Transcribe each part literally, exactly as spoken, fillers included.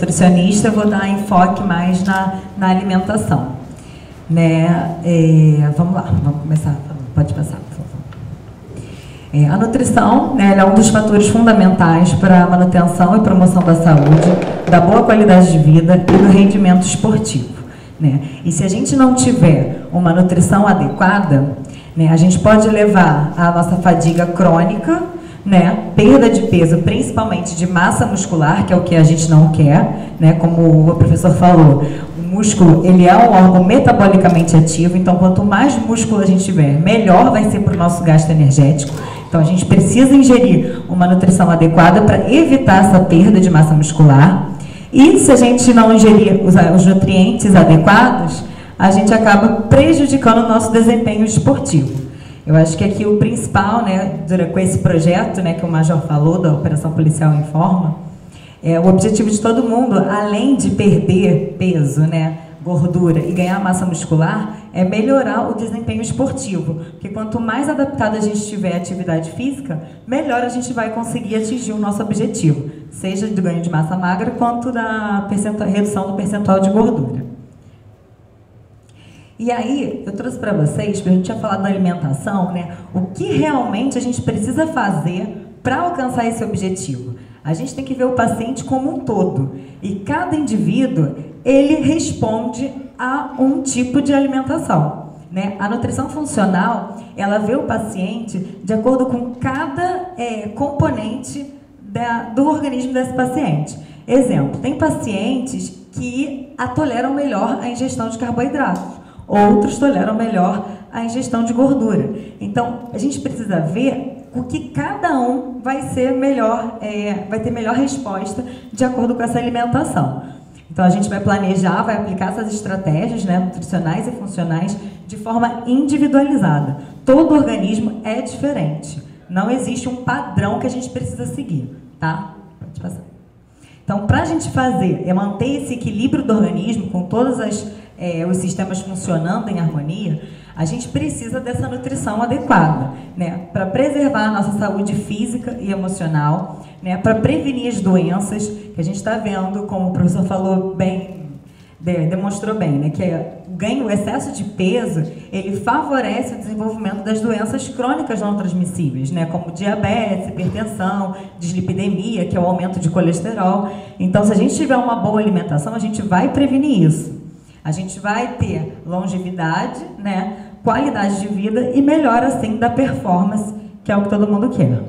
nutricionista, eu vou dar enfoque mais na, na alimentação. Né? É, vamos lá, vamos começar. Pode passar, por favor. É, a nutrição, né, ela é um dos fatores fundamentais para a manutenção e promoção da saúde, da boa qualidade de vida e do rendimento esportivo. Né? E se a gente não tiver uma nutrição adequada, né, a gente pode levar a nossa fadiga crônica, né, perda de peso, principalmente de massa muscular, que é o que a gente não quer, né, como o professor falou, o músculo ele é um órgão metabolicamente ativo, então quanto mais músculo a gente tiver, melhor vai ser para o nosso gasto energético. Então a gente precisa ingerir uma nutrição adequada para evitar essa perda de massa muscular. E se a gente não ingerir os, os nutrientes adequados, a gente acaba prejudicando o nosso desempenho esportivo. Eu acho que aqui o principal, né, com esse projeto, né, que o Major falou, da Operação Policial em Forma, é o objetivo de todo mundo, além de perder peso, né, gordura e ganhar massa muscular, é melhorar o desempenho esportivo. Porque quanto mais adaptado a gente estiver à atividade física, melhor a gente vai conseguir atingir o nosso objetivo, seja do ganho de massa magra, quanto da redução do percentual de gordura. E aí, eu trouxe para vocês, porque a gente tinha falado da alimentação, né, o que realmente a gente precisa fazer para alcançar esse objetivo. A gente tem que ver o paciente como um todo. E cada indivíduo, ele responde a um tipo de alimentação. Né? A nutrição funcional, ela vê o paciente de acordo com cada é, componente da, do organismo desse paciente. Exemplo, tem pacientes que toleram melhor a ingestão de carboidratos. Outros toleram melhor a ingestão de gordura. Então, a gente precisa ver o que cada um vai ser melhor, é, vai ter melhor resposta de acordo com essa alimentação. Então, a gente vai planejar, vai aplicar essas estratégias, né, nutricionais e funcionais de forma individualizada. Todo organismo é diferente. Não existe um padrão que a gente precisa seguir, tá? Pode passar. Então, para a gente fazer, é manter esse equilíbrio do organismo com todas as É, os sistemas funcionando em harmonia, a gente precisa dessa nutrição adequada, né, para preservar a nossa saúde física e emocional, né, para prevenir as doenças que a gente está vendo, como o professor falou bem, de, demonstrou bem, né, que o ganho, o excesso de peso, ele favorece o desenvolvimento das doenças crônicas não transmissíveis, né, como diabetes, hipertensão, dislipidemia, que é o aumento de colesterol. Então, se a gente tiver uma boa alimentação, a gente vai prevenir isso. A gente vai ter longevidade, né, qualidade de vida e melhora, assim, da performance, que é o que todo mundo quer.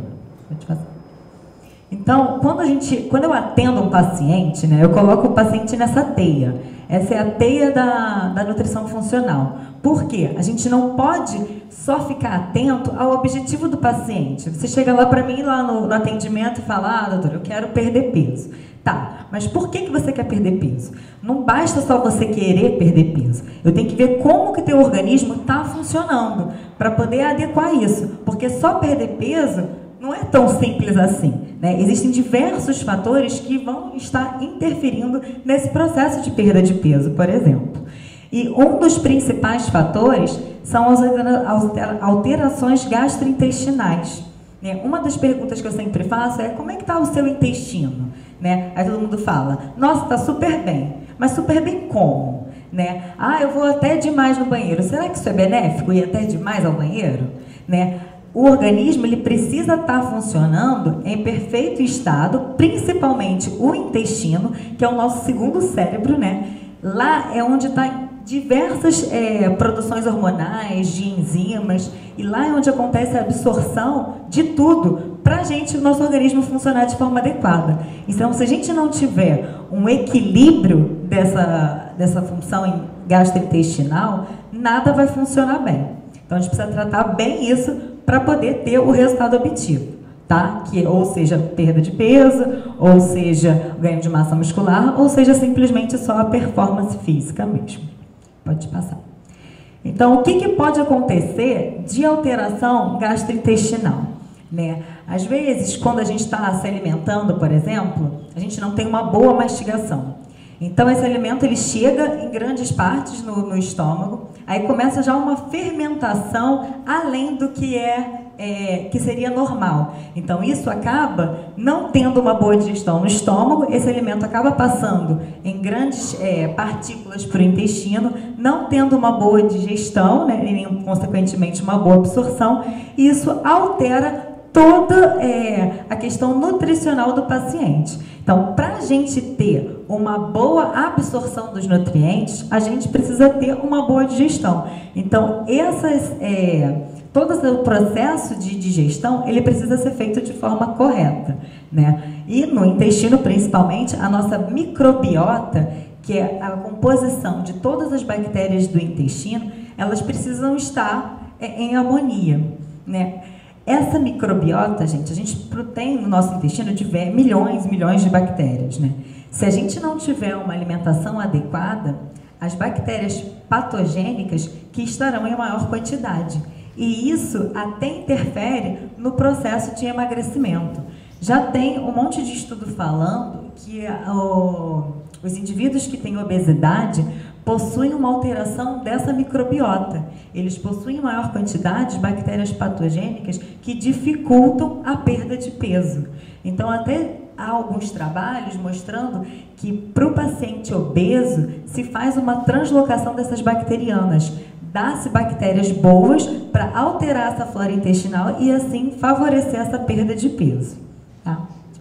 Então, quando, a gente, quando eu atendo um paciente, né, eu coloco o paciente nessa teia. Essa é a teia da, da nutrição funcional. Por quê? A gente não pode só ficar atento ao objetivo do paciente. Você chega lá para mim, lá no, no atendimento, e fala, ah, doutora, eu quero perder peso. Tá, mas por que que você quer perder peso? Não basta só você querer perder peso. Eu tenho que ver como que teu organismo está funcionando para poder adequar isso. Porque só perder peso não é tão simples assim, né? Existem diversos fatores que vão estar interferindo nesse processo de perda de peso, por exemplo. E um dos principais fatores são as alterações gastrointestinais. Uma das perguntas que eu sempre faço é: como é que está o seu intestino? Né? Aí todo mundo fala: nossa, está super bem. Mas super bem como? Né? Ah, eu vou até demais no banheiro. Será que isso é benéfico, ir até demais ao banheiro? Né? O organismo ele precisa estar funcionando em perfeito estado, principalmente o intestino, que é o nosso segundo cérebro, né? Lá é onde está diversas é, produções hormonais, de enzimas, e lá é onde acontece a absorção de tudo para a gente, o nosso organismo funcionar de forma adequada. Então, se a gente não tiver um equilíbrio dessa, dessa função gastrointestinal, nada vai funcionar bem. Então, a gente precisa tratar bem isso para poder ter o resultado obtido, tá? Que, ou seja, perda de peso, ou seja, ganho de massa muscular, ou seja, simplesmente só a performance física mesmo. Pode passar. Então, o que, que pode acontecer de alteração gastrointestinal? Né? Às vezes, quando a gente está se alimentando, por exemplo, a gente não tem uma boa mastigação. Então esse alimento ele chega em grandes partes no, no estômago, aí começa já uma fermentação além do que é, é que seria normal. Então isso acaba não tendo uma boa digestão no estômago, esse alimento acaba passando em grandes é, partículas para o intestino, não tendo uma boa digestão, né, e consequentemente uma boa absorção, e isso altera toda é, a questão nutricional do paciente. Então, para a gente ter uma boa absorção dos nutrientes, a gente precisa ter uma boa digestão. Então, essas, é, todo o processo de digestão, ele precisa ser feito de forma correta, né? E no intestino, principalmente, a nossa microbiota, que é a composição de todas as bactérias do intestino, elas precisam estar é, em harmonia, né? Essa microbiota, gente, a gente tem no nosso intestino tiver milhões e milhões de bactérias, né? Se a gente não tiver uma alimentação adequada, as bactérias patogênicas que estarão em maior quantidade. E isso até interfere no processo de emagrecimento. Já tem um monte de estudo falando que o, os indivíduos que têm obesidade possuem uma alteração dessa microbiota. Eles possuem maior quantidade de bactérias patogênicas que dificultam a perda de peso. Então, até há alguns trabalhos mostrando que para o paciente obeso se faz uma translocação dessas bacterianas. Dá-se bactérias boas para alterar essa flora intestinal e assim favorecer essa perda de peso. Tá?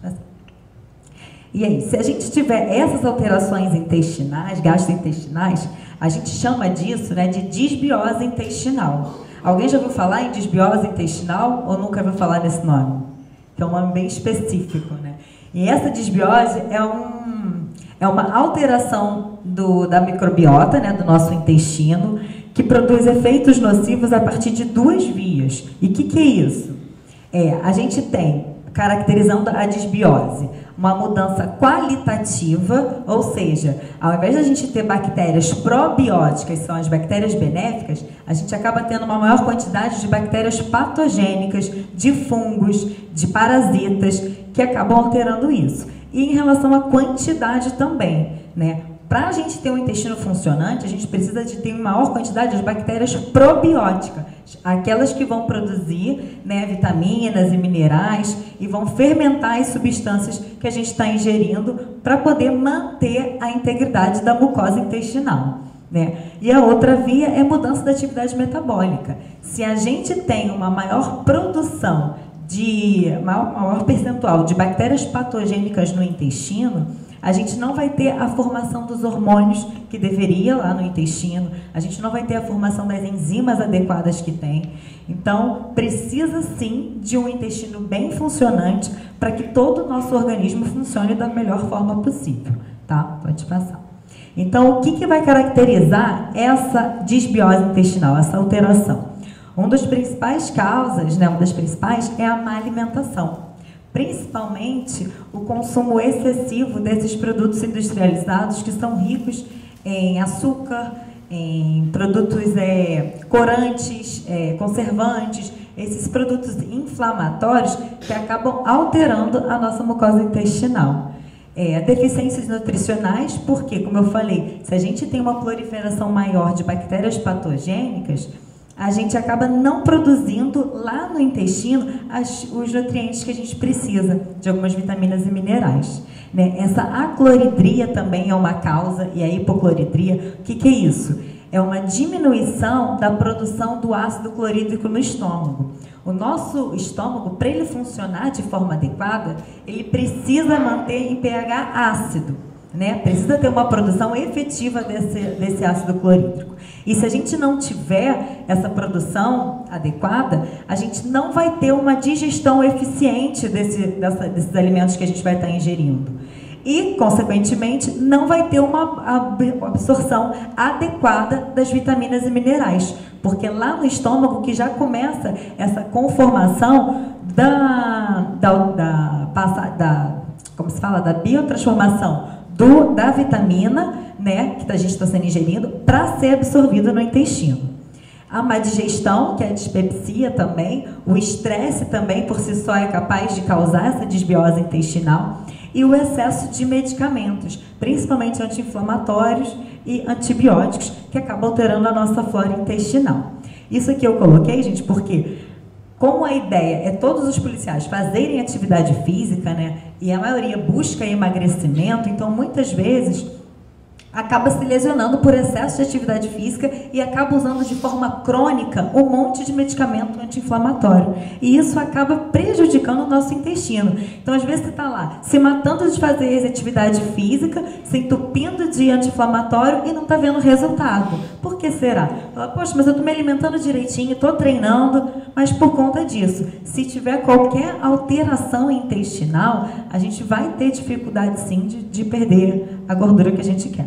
E aí, se a gente tiver essas alterações intestinais, gastrointestinais, a gente chama disso, né, de disbiose intestinal. Alguém já ouviu falar em disbiose intestinal ou nunca ouviu falar nesse nome? Que é um nome bem específico, né? E essa disbiose é, um, é uma alteração do, da microbiota, né, do nosso intestino, que produz efeitos nocivos a partir de duas vias. E o que, que é isso? É, a gente tem, caracterizando a disbiose, uma mudança qualitativa, ou seja, ao invés de a gente ter bactérias probióticas, que são as bactérias benéficas, a gente acaba tendo uma maior quantidade de bactérias patogênicas, de fungos, de parasitas, que acabam alterando isso. E em relação à quantidade também, né? Para a gente ter um intestino funcionante, a gente precisa de ter uma maior quantidade de bactérias probióticas, aquelas que vão produzir, né, vitaminas e minerais e vão fermentar as substâncias que a gente está ingerindo para poder manter a integridade da mucosa intestinal, né? E a outra via é mudança da atividade metabólica. Se a gente tem uma maior produção de maior, maior percentual de bactérias patogênicas no intestino, a gente não vai ter a formação dos hormônios que deveria lá no intestino, a gente não vai ter a formação das enzimas adequadas que tem. Então, precisa sim de um intestino bem funcionante para que todo o nosso organismo funcione da melhor forma possível, tá? Pode passar. Então, o que, que vai caracterizar essa disbiose intestinal, essa alteração? Uma das principais causas, né, uma das principais é a má alimentação. Principalmente o consumo excessivo desses produtos industrializados que são ricos em açúcar, em produtos é, corantes, é, conservantes, esses produtos inflamatórios que acabam alterando a nossa mucosa intestinal. É, deficiências nutricionais, porque, como eu falei, se a gente tem uma proliferação maior de bactérias patogênicas, a gente acaba não produzindo lá no intestino as, os nutrientes que a gente precisa, de algumas vitaminas e minerais, né? Essa acloridria também é uma causa, e a hipocloridria, o que, que é isso? É uma diminuição da produção do ácido clorídrico no estômago. O nosso estômago, para ele funcionar de forma adequada, ele precisa manter em pH ácido, né? Precisa ter uma produção efetiva desse, desse ácido clorídrico. E se a gente não tiver essa produção adequada, a gente não vai ter uma digestão eficiente desse, dessa, desses alimentos que a gente vai estar ingerindo. E, consequentemente, não vai ter uma absorção adequada das vitaminas e minerais. Porque lá no estômago que já começa essa conformação da, da, da, da, da como se fala, da biotransformação Do, da vitamina, né, que a gente está sendo ingerindo, para ser absorvida no intestino. A má digestão, que é a dispepsia também, o estresse também por si só é capaz de causar essa disbiose intestinal. e o excesso de medicamentos, principalmente anti-inflamatórios e antibióticos, que acabam alterando a nossa flora intestinal. Isso aqui eu coloquei, gente, porque como a ideia é todos os policiais fazerem atividade física, né, e a maioria busca emagrecimento, então muitas vezes acaba se lesionando por excesso de atividade física e acaba usando de forma crônica um monte de medicamento anti-inflamatório. E isso acaba prejudicando o nosso intestino. Então, às vezes, você está lá se matando de fazer atividade física, se entupindo de anti-inflamatório e não está vendo resultado. Por que será? Fala, poxa, mas eu estou me alimentando direitinho, estou treinando, mas por conta disso, se tiver qualquer alteração intestinal, a gente vai ter dificuldade, sim, de, de perder a gordura que a gente quer.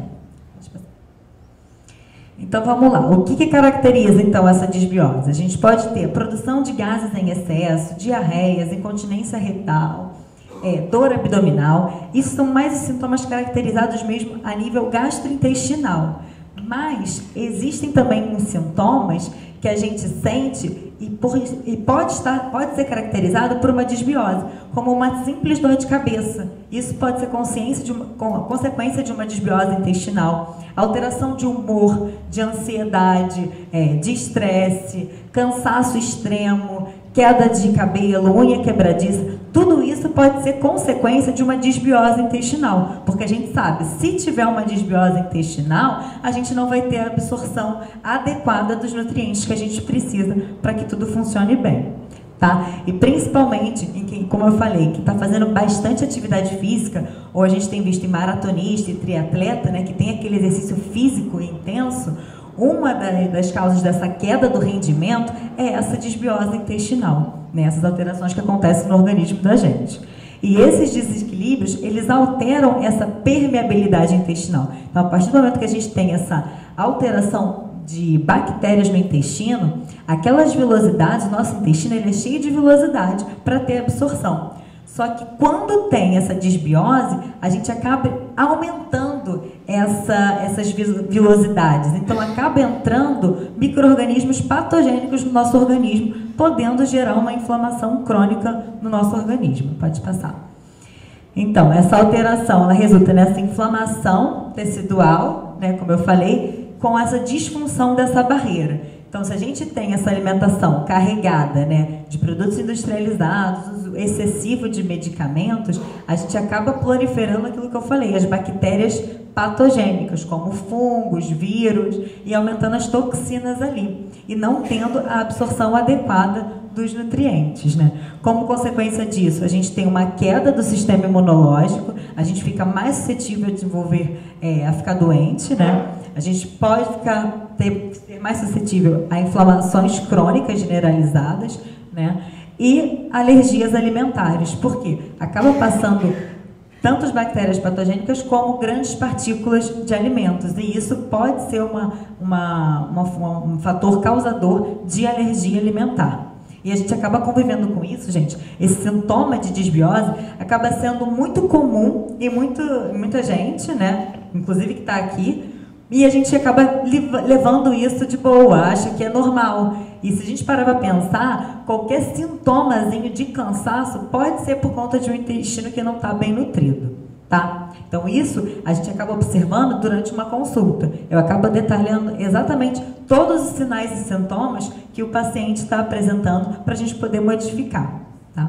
Então, vamos lá. O que, que caracteriza, então, essa disbiose? A gente pode ter produção de gases em excesso, diarreias, incontinência retal, é, dor abdominal. Isso são mais os sintomas caracterizados mesmo a nível gastrointestinal. Mas existem também uns sintomas que a gente sente e, por, e pode, estar, pode ser caracterizado por uma disbiose, como uma simples dor de cabeça. Isso pode ser consciência de uma, com a consequência de uma disbiose intestinal, alteração de humor, de ansiedade, é, de estresse, cansaço extremo, queda de cabelo, unha quebradiça. Tudo isso pode ser consequência de uma disbiose intestinal, porque a gente sabe, se tiver uma disbiose intestinal, a gente não vai ter a absorção adequada dos nutrientes que a gente precisa para que tudo funcione bem, tá? E principalmente, em quem, como eu falei, que está fazendo bastante atividade física, ou a gente tem visto em maratonista e triatleta, né, que tem aquele exercício físico intenso, uma das causas dessa queda do rendimento é essa disbiose intestinal, né? Essas alterações que acontecem no organismo da gente. E esses desequilíbrios, eles alteram essa permeabilidade intestinal. Então, a partir do momento que a gente tem essa alteração de bactérias no intestino, aquelas vilosidades, o nosso intestino ele é cheio de vilosidade para ter absorção. Só que quando tem essa disbiose, a gente acaba aumentando essa, essas vilosidades. Então, acaba entrando micro-organismos patogênicos no nosso organismo, podendo gerar uma inflamação crônica no nosso organismo. Pode passar. Então, essa alteração, ela resulta nessa inflamação tecidual, né, como eu falei, com essa disfunção dessa barreira. Então, se a gente tem essa alimentação carregada, né, de produtos industrializados, uso excessivo de medicamentos, a gente acaba proliferando aquilo que eu falei, as bactérias patogênicas, como fungos, vírus, e aumentando as toxinas ali, e não tendo a absorção adequada dos nutrientes, né? Como consequência disso, a gente tem uma queda do sistema imunológico, a gente fica mais suscetível a desenvolver, é, a ficar doente, né? A gente pode ficar, ter, ser mais suscetível a inflamações crônicas generalizadas, né? E alergias alimentares. Por quê? Acaba passando tanto as bactérias patogênicas como grandes partículas de alimentos. E isso pode ser uma, uma, uma, um fator causador de alergia alimentar. E a gente acaba convivendo com isso, gente. Esse sintoma de disbiose acaba sendo muito comum em muito, muita gente, né? Inclusive que está aqui. E a gente acaba levando isso de boa, acha que é normal. E se a gente parar para pensar, qualquer sintomazinho de cansaço pode ser por conta de um intestino que não está bem nutrido, tá? Então isso a gente acaba observando durante uma consulta. Eu acabo detalhando exatamente todos os sinais e sintomas que o paciente está apresentando para a gente poder modificar, tá?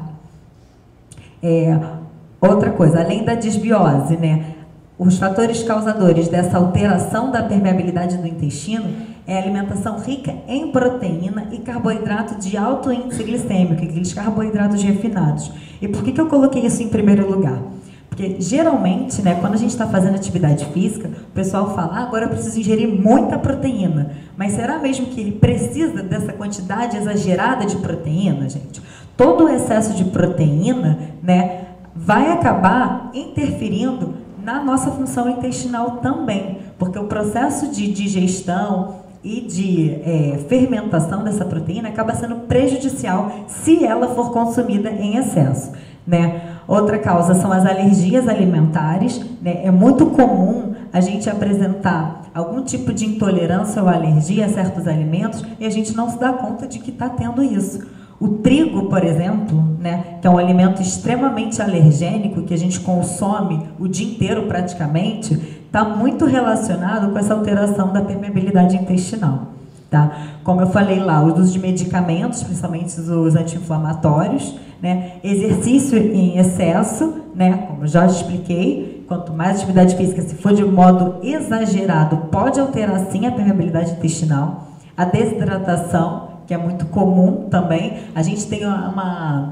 É, outra coisa, além da disbiose, né? Os fatores causadores dessa alteração da permeabilidade do intestino é a alimentação rica em proteína e carboidrato de alto índice glicêmico, aqueles carboidratos refinados. E por que que eu coloquei isso em primeiro lugar? Porque geralmente, né, quando a gente está fazendo atividade física, o pessoal fala, ah, agora eu preciso ingerir muita proteína. Mas será mesmo que ele precisa dessa quantidade exagerada de proteína, gente? Todo o excesso de proteína, né, vai acabar interferindo na nossa função intestinal também, porque o processo de digestão e de é, fermentação dessa proteína acaba sendo prejudicial se ela for consumida em excesso, né? Outra causa são as alergias alimentares, né? É muito comum a gente apresentar algum tipo de intolerância ou alergia a certos alimentos e a gente não se dá conta de que está tendo isso. O trigo, por exemplo, né, que é um alimento extremamente alergênico, que a gente consome o dia inteiro praticamente, está muito relacionado com essa alteração da permeabilidade intestinal. Tá? Como eu falei lá, o uso de medicamentos, principalmente os anti-inflamatórios, né, exercício em excesso, né, como já expliquei, quanto mais atividade física, se for de modo exagerado, pode alterar sim a permeabilidade intestinal. A desidratação, que é muito comum também. A gente tem uma,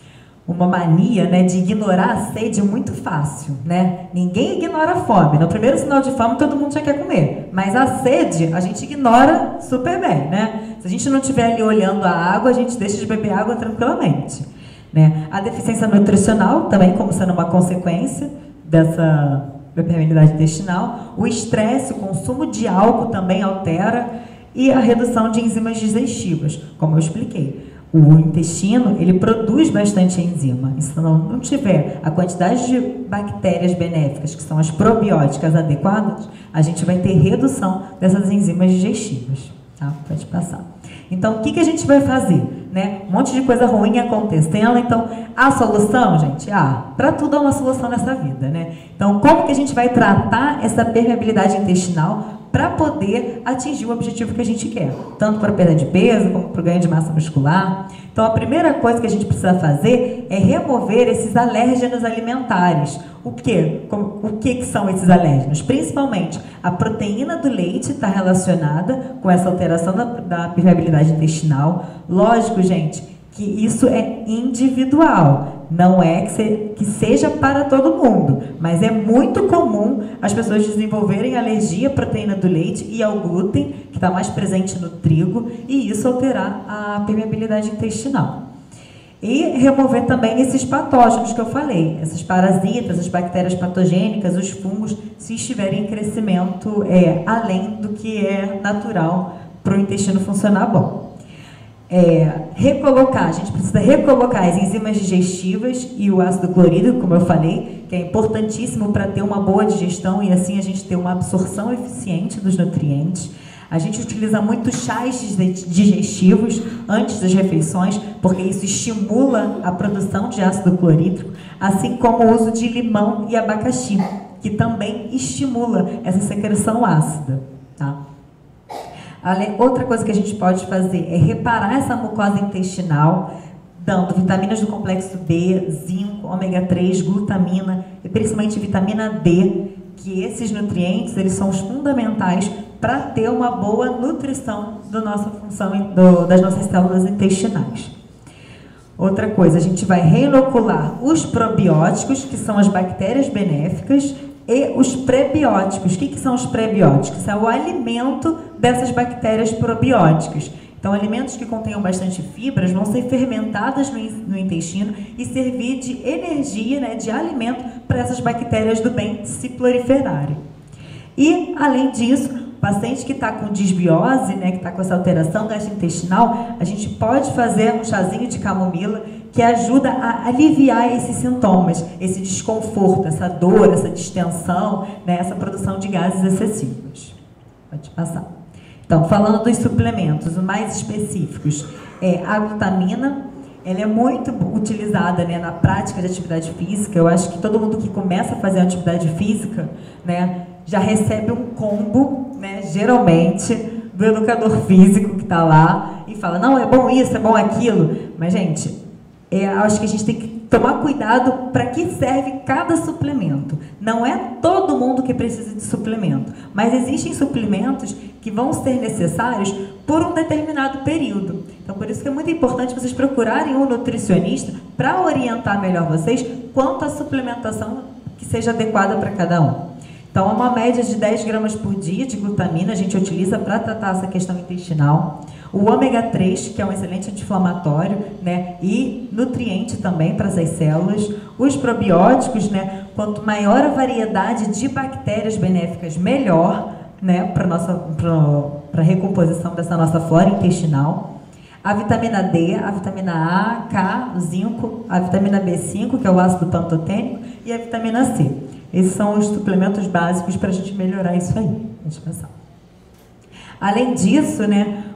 uma mania, né, de ignorar a sede muito fácil, né? Ninguém ignora a fome. No primeiro sinal de fome, todo mundo já quer comer. Mas a sede, a gente ignora super bem, né? Se a gente não estiver ali olhando a água, a gente deixa de beber água tranquilamente, né? A deficiência nutricional, também como sendo uma consequência dessa permeabilidade intestinal. O estresse, o consumo de álcool também altera. E a redução de enzimas digestivas, como eu expliquei. O intestino, ele produz bastante enzima. E se não, não tiver a quantidade de bactérias benéficas, que são as probióticas adequadas, a gente vai ter redução dessas enzimas digestivas. Tá? Pode passar. Então, o que, que a gente vai fazer? Né? Um monte de coisa ruim acontecendo. Então, a solução, gente, ah, para tudo há uma solução nessa vida, né? Então, como que a gente vai tratar essa permeabilidade intestinal para poder atingir o objetivo que a gente quer, tanto para a perda de peso, como para o ganho de massa muscular? Então, a primeira coisa que a gente precisa fazer é remover esses alérgenos alimentares. O que? O que, que são esses alérgenos? Principalmente, a proteína do leite está relacionada com essa alteração da, da permeabilidade intestinal. Lógico, gente, que isso é individual, não é que, se, que seja para todo mundo, mas é muito comum as pessoas desenvolverem alergia à proteína do leite e ao glúten, que está mais presente no trigo, e isso alterar a permeabilidade intestinal. E remover também esses patógenos que eu falei, essas parasitas, as bactérias patogênicas, os fungos, se estiverem em crescimento é, além do que é natural para o intestino funcionar bom. É, recolocar, a gente precisa recolocar as enzimas digestivas e o ácido clorídrico, como eu falei, que é importantíssimo para ter uma boa digestão e assim a gente ter uma absorção eficiente dos nutrientes. A gente utiliza muito chás digestivos antes das refeições, porque isso estimula a produção de ácido clorídrico, assim como o uso de limão e abacaxi, que também estimula essa secreção ácida, tá? Outra coisa que a gente pode fazer é reparar essa mucosa intestinal, dando vitaminas do complexo B, zinco, ômega três, glutamina e principalmente vitamina D, que esses nutrientes eles são os fundamentais para ter uma boa nutrição da nossa função, do, das nossas células intestinais. Outra coisa, a gente vai reinocular os probióticos, que são as bactérias benéficas, e os prebióticos. O que, que são os prebióticos? É o alimento dessas bactérias probióticas. Então, alimentos que contenham bastante fibras vão ser fermentadas no, no intestino e servir de energia, né, de alimento para essas bactérias do bem se proliferarem. E, além disso, o paciente que está com disbiose, né, que está com essa alteração gastrointestinal, a gente pode fazer um chazinho de camomila que ajuda a aliviar esses sintomas, esse desconforto, essa dor, essa distensão, né, essa produção de gases excessivos. Pode passar. Então, falando dos suplementos, os mais específicos, é a glutamina. Ela é muito utilizada, né, na prática de atividade física. Eu acho que todo mundo que começa a fazer atividade física, né, já recebe um combo, né, geralmente, do educador físico que está lá e fala, não, é bom isso, é bom aquilo. Mas, gente, é, acho que a gente tem que tomar cuidado para que serve cada suplemento. Não é todo mundo que precisa de suplemento, mas existem suplementos que vão ser necessários por um determinado período. Então, por isso que é muito importante vocês procurarem um nutricionista para orientar melhor vocês quanto à suplementação que seja adequada para cada um. Então, é uma média de dez gramas por dia de glutamina, a gente utiliza para tratar essa questão intestinal. O ômega três, que é um excelente anti-inflamatório, né, e nutriente também para essas células. Os probióticos, né, quanto maior a variedade de bactérias benéficas, melhor, né, para a recomposição dessa nossa flora intestinal. A vitamina D, a vitamina A, K, o zinco, a vitamina B cinco, que é o ácido pantotênico, e a vitamina C. Esses são os suplementos básicos para a gente melhorar isso aí. Deixa eu passar. Além disso, né,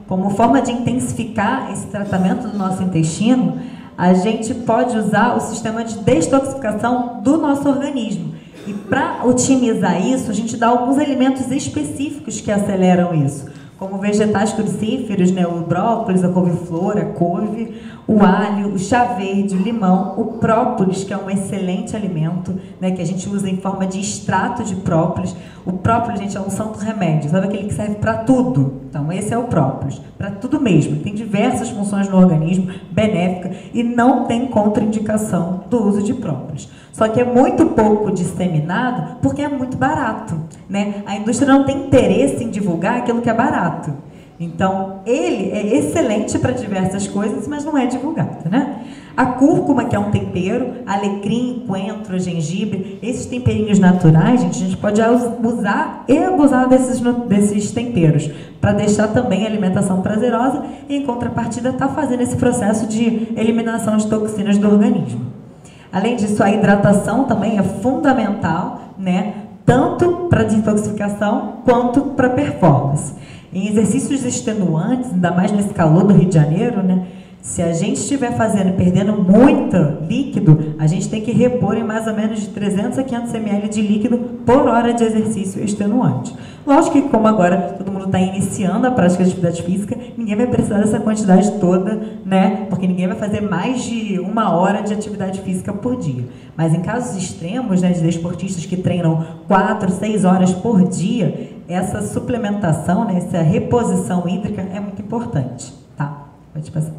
como forma de intensificar esse tratamento do nosso intestino, a gente pode usar o sistema de detoxificação do nosso organismo. E para otimizar isso, a gente dá alguns alimentos específicos que aceleram isso, como vegetais crucíferos, né, o brócolis, a couve-flor, a couve, o alho, o chá verde, o limão, o própolis, que é um excelente alimento, né, que a gente usa em forma de extrato de própolis. O própolis, gente, é um santo remédio, sabe aquele que serve para tudo? Então, esse é o própolis, para tudo mesmo. Tem diversas funções no organismo, benéfica, e não tem contraindicação do uso de própolis. Só que é muito pouco disseminado porque é muito barato, né? A indústria não tem interesse em divulgar aquilo que é barato. Então, ele é excelente para diversas coisas, mas não é divulgado, né? A cúrcuma, que é um tempero, alecrim, coentro, gengibre, esses temperinhos naturais, gente, a gente pode usar e abusar desses, desses temperos para deixar também a alimentação prazerosa e, em contrapartida, tá fazendo esse processo de eliminação de toxinas do organismo. Além disso, a hidratação também é fundamental, né? Tanto para desintoxicação quanto para performance. Em exercícios extenuantes, ainda mais nesse calor do Rio de Janeiro, né? Se a gente estiver fazendo, perdendo muito líquido, a gente tem que repor em mais ou menos de trezentos a quinhentos mililitros de líquido por hora de exercício extenuante. Lógico que, como agora todo mundo está iniciando a prática de atividade física, ninguém vai precisar dessa quantidade toda, né? Porque ninguém vai fazer mais de uma hora de atividade física por dia. Mas em casos extremos, né, de desportistas que treinam quatro, seis horas por dia, essa suplementação, né, essa reposição hídrica é muito importante, tá? Pode passar.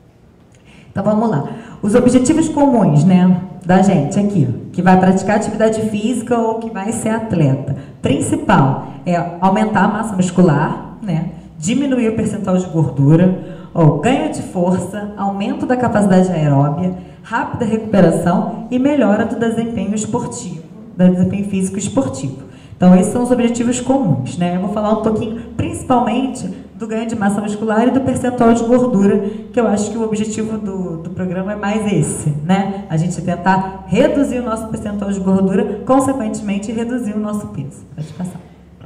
Então vamos lá. Os objetivos comuns, né, da gente aqui, que vai praticar atividade física ou que vai ser atleta. Principal é aumentar a massa muscular, né, diminuir o percentual de gordura, ou ganho de força, aumento da capacidade aeróbia, rápida recuperação e melhora do desempenho esportivo, do desempenho físico esportivo. Então esses são os objetivos comuns, né? Eu vou falar um pouquinho, principalmente, do ganho de massa muscular e do percentual de gordura, que eu acho que o objetivo do, do programa é mais esse, né? A gente tentar reduzir o nosso percentual de gordura, consequentemente reduzir o nosso peso. Pode passar.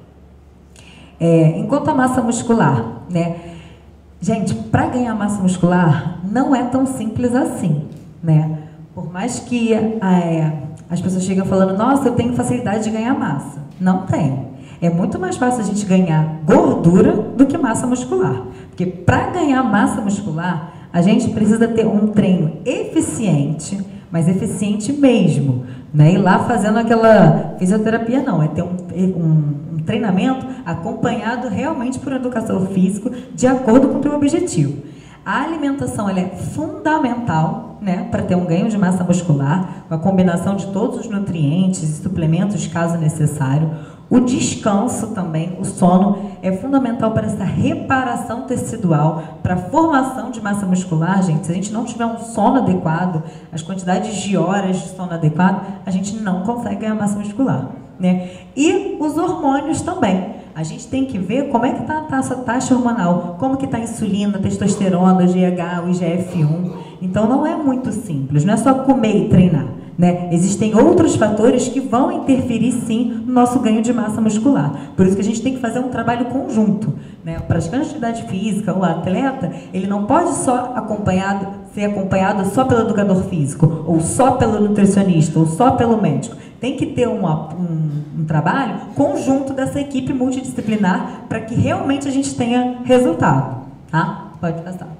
É, enquanto a massa muscular, né? Gente, para ganhar massa muscular não é tão simples assim, né? Por mais que é, as pessoas chegam falando, nossa, eu tenho facilidade de ganhar massa. Não tem. É muito mais fácil a gente ganhar gordura do que massa muscular. Porque para ganhar massa muscular, a gente precisa ter um treino eficiente, mas eficiente mesmo. Não é ir lá fazendo aquela fisioterapia, não. É ter um, um, um treinamento acompanhado realmente por educador físico, de acordo com o teu objetivo. A alimentação ela é fundamental, né, para ter um ganho de massa muscular, com a combinação de todos os nutrientes e suplementos, caso necessário. O descanso também, o sono, é fundamental para essa reparação tecidual, para a formação de massa muscular, gente. Se a gente não tiver um sono adequado, as quantidades de horas de sono adequado, a gente não consegue ganhar massa muscular, né? E os hormônios também. A gente tem que ver como é que está a taxa, taxa hormonal, como que está a insulina, testosterona, o G H, o I G F um. Então não é muito simples, não é só comer e treinar, né? Existem outros fatores que vão interferir sim no nosso ganho de massa muscular. Por isso que a gente tem que fazer um trabalho conjunto, né? O praticante de atividade física, o atleta, ele não pode só acompanhado, ser acompanhado só pelo educador físico, ou só pelo nutricionista, ou só pelo médico. Tem que ter uma, um, um trabalho conjunto dessa equipe multidisciplinar para que realmente a gente tenha resultado, tá? Pode passar.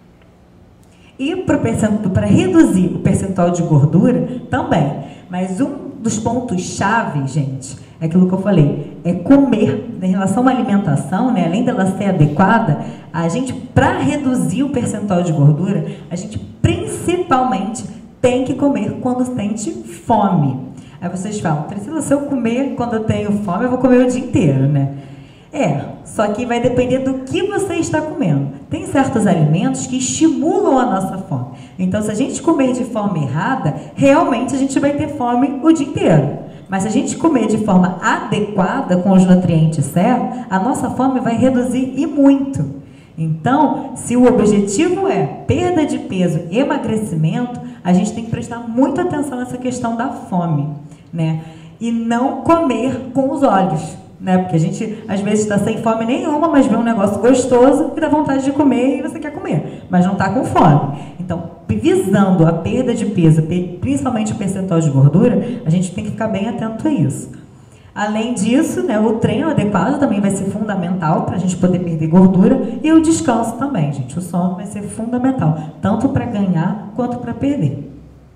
E para reduzir o percentual de gordura também. Mas um dos pontos-chave, gente, é aquilo que eu falei, é comer. Em relação à alimentação, né, além dela ser adequada, a gente, para reduzir o percentual de gordura, a gente principalmente tem que comer quando sente fome. Aí vocês falam, Priscila, se eu comer quando eu tenho fome, eu vou comer o dia inteiro, né? É, só que vai depender do que você está comendo. Tem certos alimentos que estimulam a nossa fome. Então, se a gente comer de forma errada, realmente a gente vai ter fome o dia inteiro. Mas se a gente comer de forma adequada, com os nutrientes certos, a nossa fome vai reduzir e muito. Então, se o objetivo é perda de peso e emagrecimento, a gente tem que prestar muita atenção nessa questão da fome, né? E não comer com os olhos, né? Porque a gente, às vezes, está sem fome nenhuma, mas vê um negócio gostoso e dá vontade de comer e você quer comer, mas não está com fome. Então, visando a perda de peso, principalmente o percentual de gordura, a gente tem que ficar bem atento a isso. Além disso, né, o treino adequado também vai ser fundamental para a gente poder perder gordura, e o descanso também, gente. O sono vai ser fundamental, tanto para ganhar quanto para perder.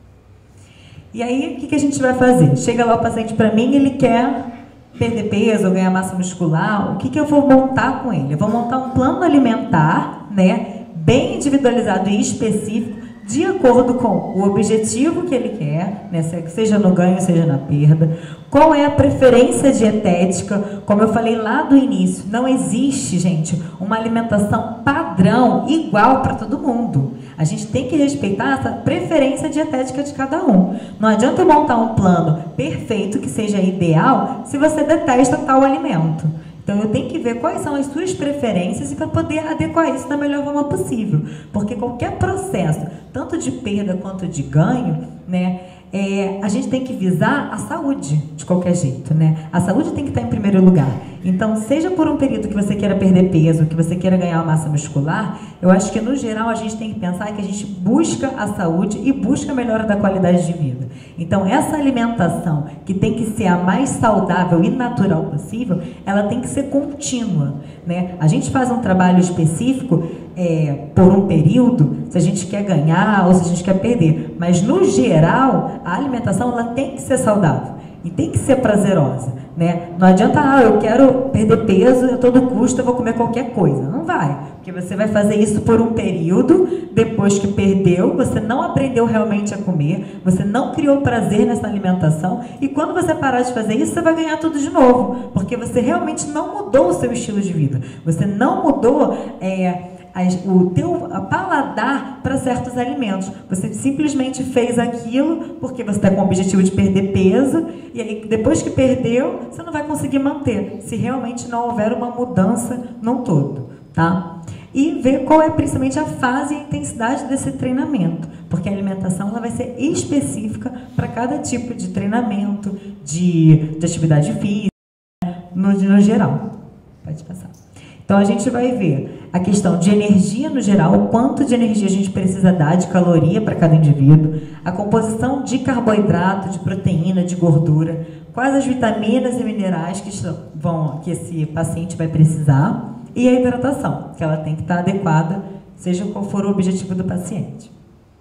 E aí, o que, que a gente vai fazer? Chega lá o paciente para mim, ele quer perder peso ou ganhar massa muscular. O que, que eu vou montar com ele? Eu vou montar um plano alimentar, né, bem individualizado e específico, de acordo com o objetivo que ele quer, né, seja no ganho, seja na perda, qual é a preferência dietética. Como eu falei lá do início, não existe, gente, uma alimentação padrão igual para todo mundo. A gente tem que respeitar essa preferência dietética de cada um. Não adianta eu montar um plano perfeito que seja ideal se você detesta tal alimento. Então, eu tenho que ver quais são as suas preferências e para poder adequar isso da melhor forma possível. Porque qualquer processo, tanto de perda quanto de ganho, né, é, a gente tem que visar a saúde de qualquer jeito, né? A saúde tem que estar em primeiro lugar. Então, seja por um período que você queira perder peso, que você queira ganhar massa muscular, eu acho que, no geral, a gente tem que pensar que a gente busca a saúde e busca a melhora da qualidade de vida. Então, essa alimentação, que tem que ser a mais saudável e natural possível, ela tem que ser contínua, né? A gente faz um trabalho específico é, por um período, se a gente quer ganhar ou se a gente quer perder. Mas, no geral, a alimentação ela tem que ser saudável e tem que ser prazerosa, né? Não adianta, ah, eu quero perder peso, a todo custo eu vou comer qualquer coisa. Não vai, porque você vai fazer isso por um período, depois que perdeu, você não aprendeu realmente a comer, você não criou prazer nessa alimentação, e quando você parar de fazer isso, você vai ganhar tudo de novo, porque você realmente não mudou o seu estilo de vida, você não mudou é, o teu paladar para certos alimentos. Você simplesmente fez aquilo porque você está com o objetivo de perder peso, e aí depois que perdeu, você não vai conseguir manter, se realmente não houver uma mudança no todo, tá? E ver qual é principalmente a fase e a intensidade desse treinamento, porque a alimentação ela vai ser específica para cada tipo de treinamento, de, de atividade física, no, no geral. Pode passar. Então, a gente vai ver a questão de energia no geral, o quanto de energia a gente precisa dar de caloria para cada indivíduo, a composição de carboidrato, de proteína, de gordura, quais as vitaminas e minerais que, vão, que esse paciente vai precisar, e a hidratação, que ela tem que estar adequada, seja qual for o objetivo do paciente.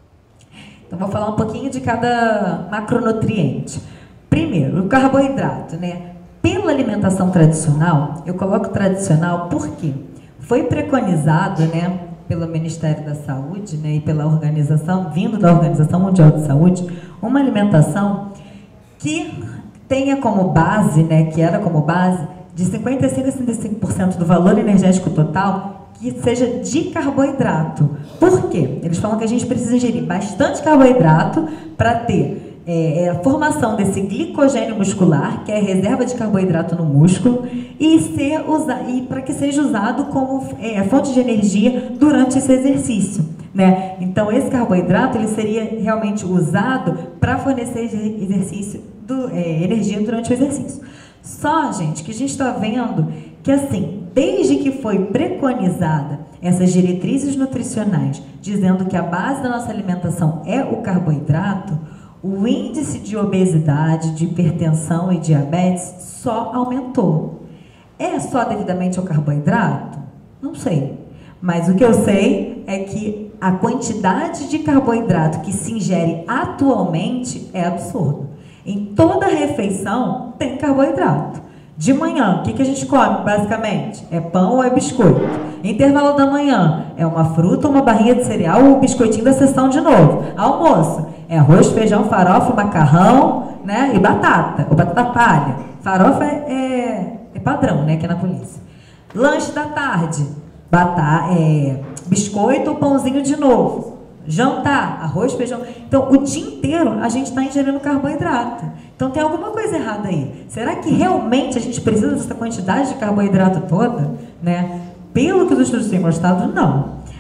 Então, vou falar um pouquinho de cada macronutriente. Primeiro, o carboidrato, né? Pela alimentação tradicional, eu coloco tradicional porque foi preconizado, né, pelo Ministério da Saúde, né, e pela organização, vindo da Organização Mundial de Saúde, uma alimentação que tenha como base, né, que era como base, de cinquenta e cinco a sessenta e cinco por cento do valor energético total que seja de carboidrato. Por quê? Eles falam que a gente precisa ingerir bastante carboidrato para ter É, é a formação desse glicogênio muscular, que é a reserva de carboidrato no músculo, e, ser usa, e para que seja usado como é, fonte de energia durante esse exercício, né? Então, esse carboidrato ele seria realmente usado para fornecer exercício do, é, energia durante o exercício. Só, gente, que a gente está vendo que, assim, desde que foi preconizada essas diretrizes nutricionais, dizendo que a base da nossa alimentação é o carboidrato, o índice de obesidade, de hipertensão e diabetes só aumentou. É só devidamente ao carboidrato? Não sei. Mas o que eu sei é que a quantidade de carboidrato que se ingere atualmente é absurda. Em toda refeição tem carboidrato. De manhã, o que, que a gente come, basicamente? É pão ou é biscoito? Intervalo da manhã, é uma fruta, uma barrinha de cereal ou um biscoitinho da sessão de novo. Almoço, é arroz, feijão, farofa, macarrão, né? E batata, ou batata palha. Farofa é, é, é padrão, né? Aqui na polícia. Lanche da tarde, batata, é, biscoito ou pãozinho de novo. Jantar, arroz, feijão. Então, o dia inteiro a gente está ingerindo carboidrato. Então, tem alguma coisa errada aí. Será que realmente a gente precisa dessa quantidade de carboidrato toda? Né? Pelo que os estudos têm mostrado, não.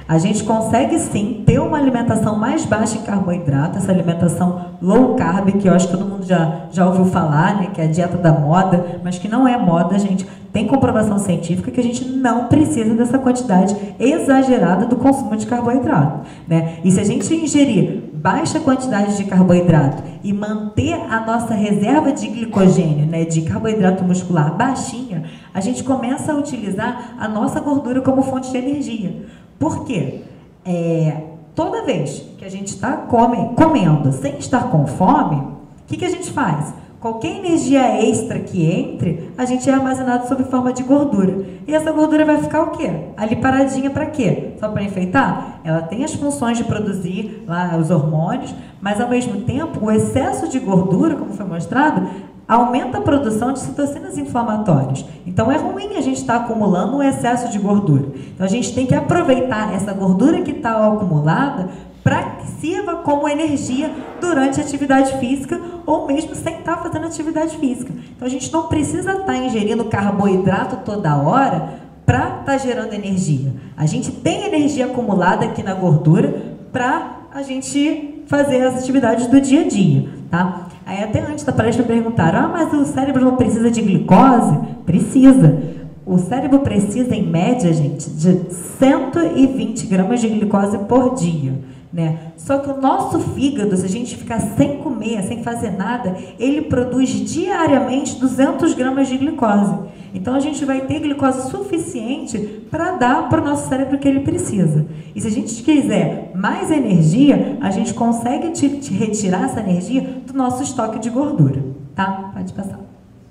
A gente consegue sim ter uma alimentação mais baixa em carboidrato, essa alimentação low carb, que eu acho que todo mundo já, já ouviu falar, né, que é a dieta da moda, mas que não é moda, gente. Tem comprovação científica que a gente não precisa dessa quantidade exagerada do consumo de carboidrato, né? E se a gente ingerir baixa quantidade de carboidrato e manter a nossa reserva de glicogênio, né, de carboidrato muscular baixinha, a gente começa a utilizar a nossa gordura como fonte de energia. Por quê? É, toda vez que a gente está come, comendo sem estar com fome, o que, que a gente faz? Qualquer energia extra que entre, a gente é armazenado sob forma de gordura. E essa gordura vai ficar o quê? Ali paradinha para quê? Só para enfeitar? Ela tem as funções de produzir lá os hormônios, mas ao mesmo tempo, o excesso de gordura, como foi mostrado, aumenta a produção de citocinas inflamatórias. Então é ruim a gente estar acumulando um excesso de gordura. Então a gente tem que aproveitar essa gordura que está acumulada para que sirva como energia durante a atividade física ou mesmo sem estar fazendo atividade física. Então a gente não precisa estar ingerindo carboidrato toda hora para estar gerando energia. A gente tem energia acumulada aqui na gordura para a gente fazer as atividades do dia a dia, tá? Aí até antes da palestra perguntaram, ah, mas o cérebro não precisa de glicose? Precisa. O cérebro precisa, em média, gente, de cento e vinte gramas de glicose por dia. Né? Só que o nosso fígado, se a gente ficar sem comer, sem fazer nada, ele produz diariamente duzentas gramas de glicose. Então a gente vai ter glicose suficiente para dar para o nosso cérebro o que ele precisa. E se a gente quiser mais energia, a gente consegue te, te retirar essa energia do nosso estoque de gordura. Tá? Pode passar.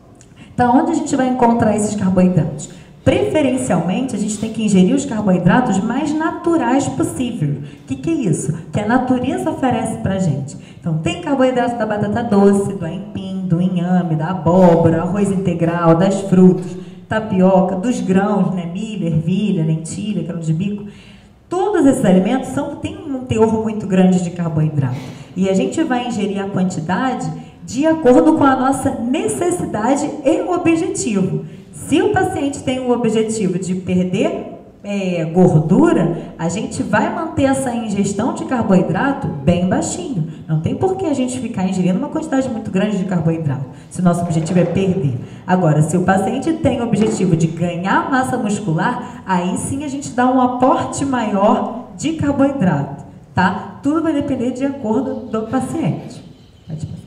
Então, onde a gente vai encontrar esses carboidratos? Preferencialmente, a gente tem que ingerir os carboidratos mais naturais possível. O que, que é isso? Que a natureza oferece para a gente. Então, tem carboidrato da batata doce, do aipim, do inhame, da abóbora, arroz integral, das frutas, tapioca, dos grãos, né? Milho, ervilha, lentilha, grão de bico. Todos esses alimentos são, têm um teor muito grande de carboidrato. E a gente vai ingerir a quantidade de acordo com a nossa necessidade e objetivo. Se o paciente tem o objetivo de perder é, gordura, a gente vai manter essa ingestão de carboidrato bem baixinho. Não tem por que a gente ficar ingerindo uma quantidade muito grande de carboidrato, se o nosso objetivo é perder. Agora, se o paciente tem o objetivo de ganhar massa muscular, aí sim a gente dá um aporte maior de carboidrato, tá? Tudo vai depender de acordo do paciente. Pode passar.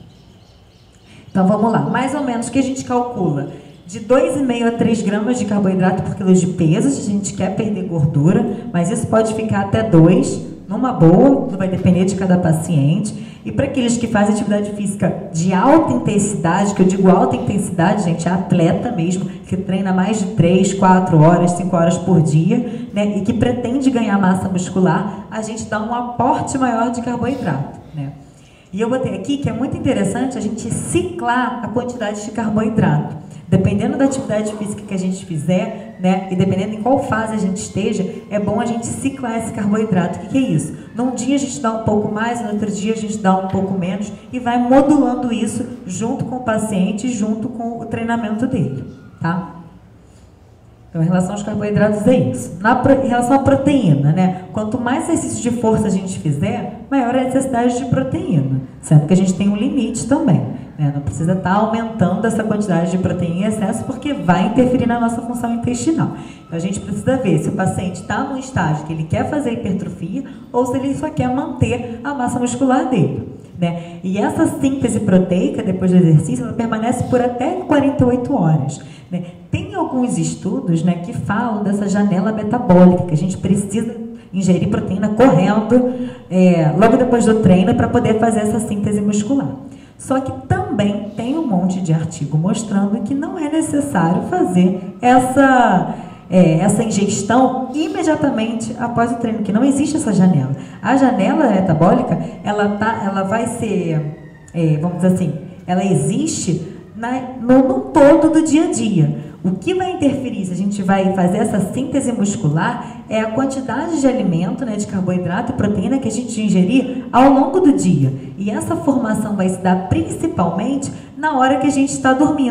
Então vamos lá, mais ou menos o que a gente calcula? De dois vírgula cinco a três gramas de carboidrato por quilo de peso, se a gente quer perder gordura, mas isso pode ficar até dois, numa boa, vai depender de cada paciente. E para aqueles que fazem atividade física de alta intensidade, que eu digo alta intensidade, gente, é atleta mesmo, que treina mais de três, quatro horas, cinco horas por dia, né, e que pretende ganhar massa muscular, a gente dá um aporte maior de carboidrato, né? E eu botei aqui que é muito interessante a gente ciclar a quantidade de carboidrato. Dependendo da atividade física que a gente fizer, né, e dependendo em qual fase a gente esteja, é bom a gente ciclar esse carboidrato. O que, que é isso? Num dia a gente dá um pouco mais, no outro dia a gente dá um pouco menos e vai modulando isso junto com o paciente, junto com o treinamento dele, tá? Então, em relação aos carboidratos é isso. Na, em relação à proteína, né? Quanto mais exercício de força a gente fizer, maior é a necessidade de proteína. Sendo que a gente tem um limite também, né? Não precisa estar aumentando essa quantidade de proteína em excesso, porque vai interferir na nossa função intestinal. Então, a gente precisa ver se o paciente está num estágio que ele quer fazer hipertrofia ou se ele só quer manter a massa muscular dele, né? E essa síntese proteica, depois do exercício, ela permanece por até quarenta e oito horas. Né? Tem alguns estudos, né, que falam dessa janela metabólica, que a gente precisa ingerir proteína correndo é, logo depois do treino para poder fazer essa síntese muscular. Só que também tem um monte de artigo mostrando que não é necessário fazer essa, é, essa ingestão imediatamente após o treino, que não existe essa janela. A janela metabólica, ela, tá, ela vai ser, é, vamos dizer assim, ela existe Na, no, no todo do dia a dia. O que vai interferir se a gente vai fazer essa síntese muscular é a quantidade de alimento, né, de carboidrato e proteína que a gente ingerir ao longo do dia. E essa formação vai se dar principalmente na hora que a gente está dormindo.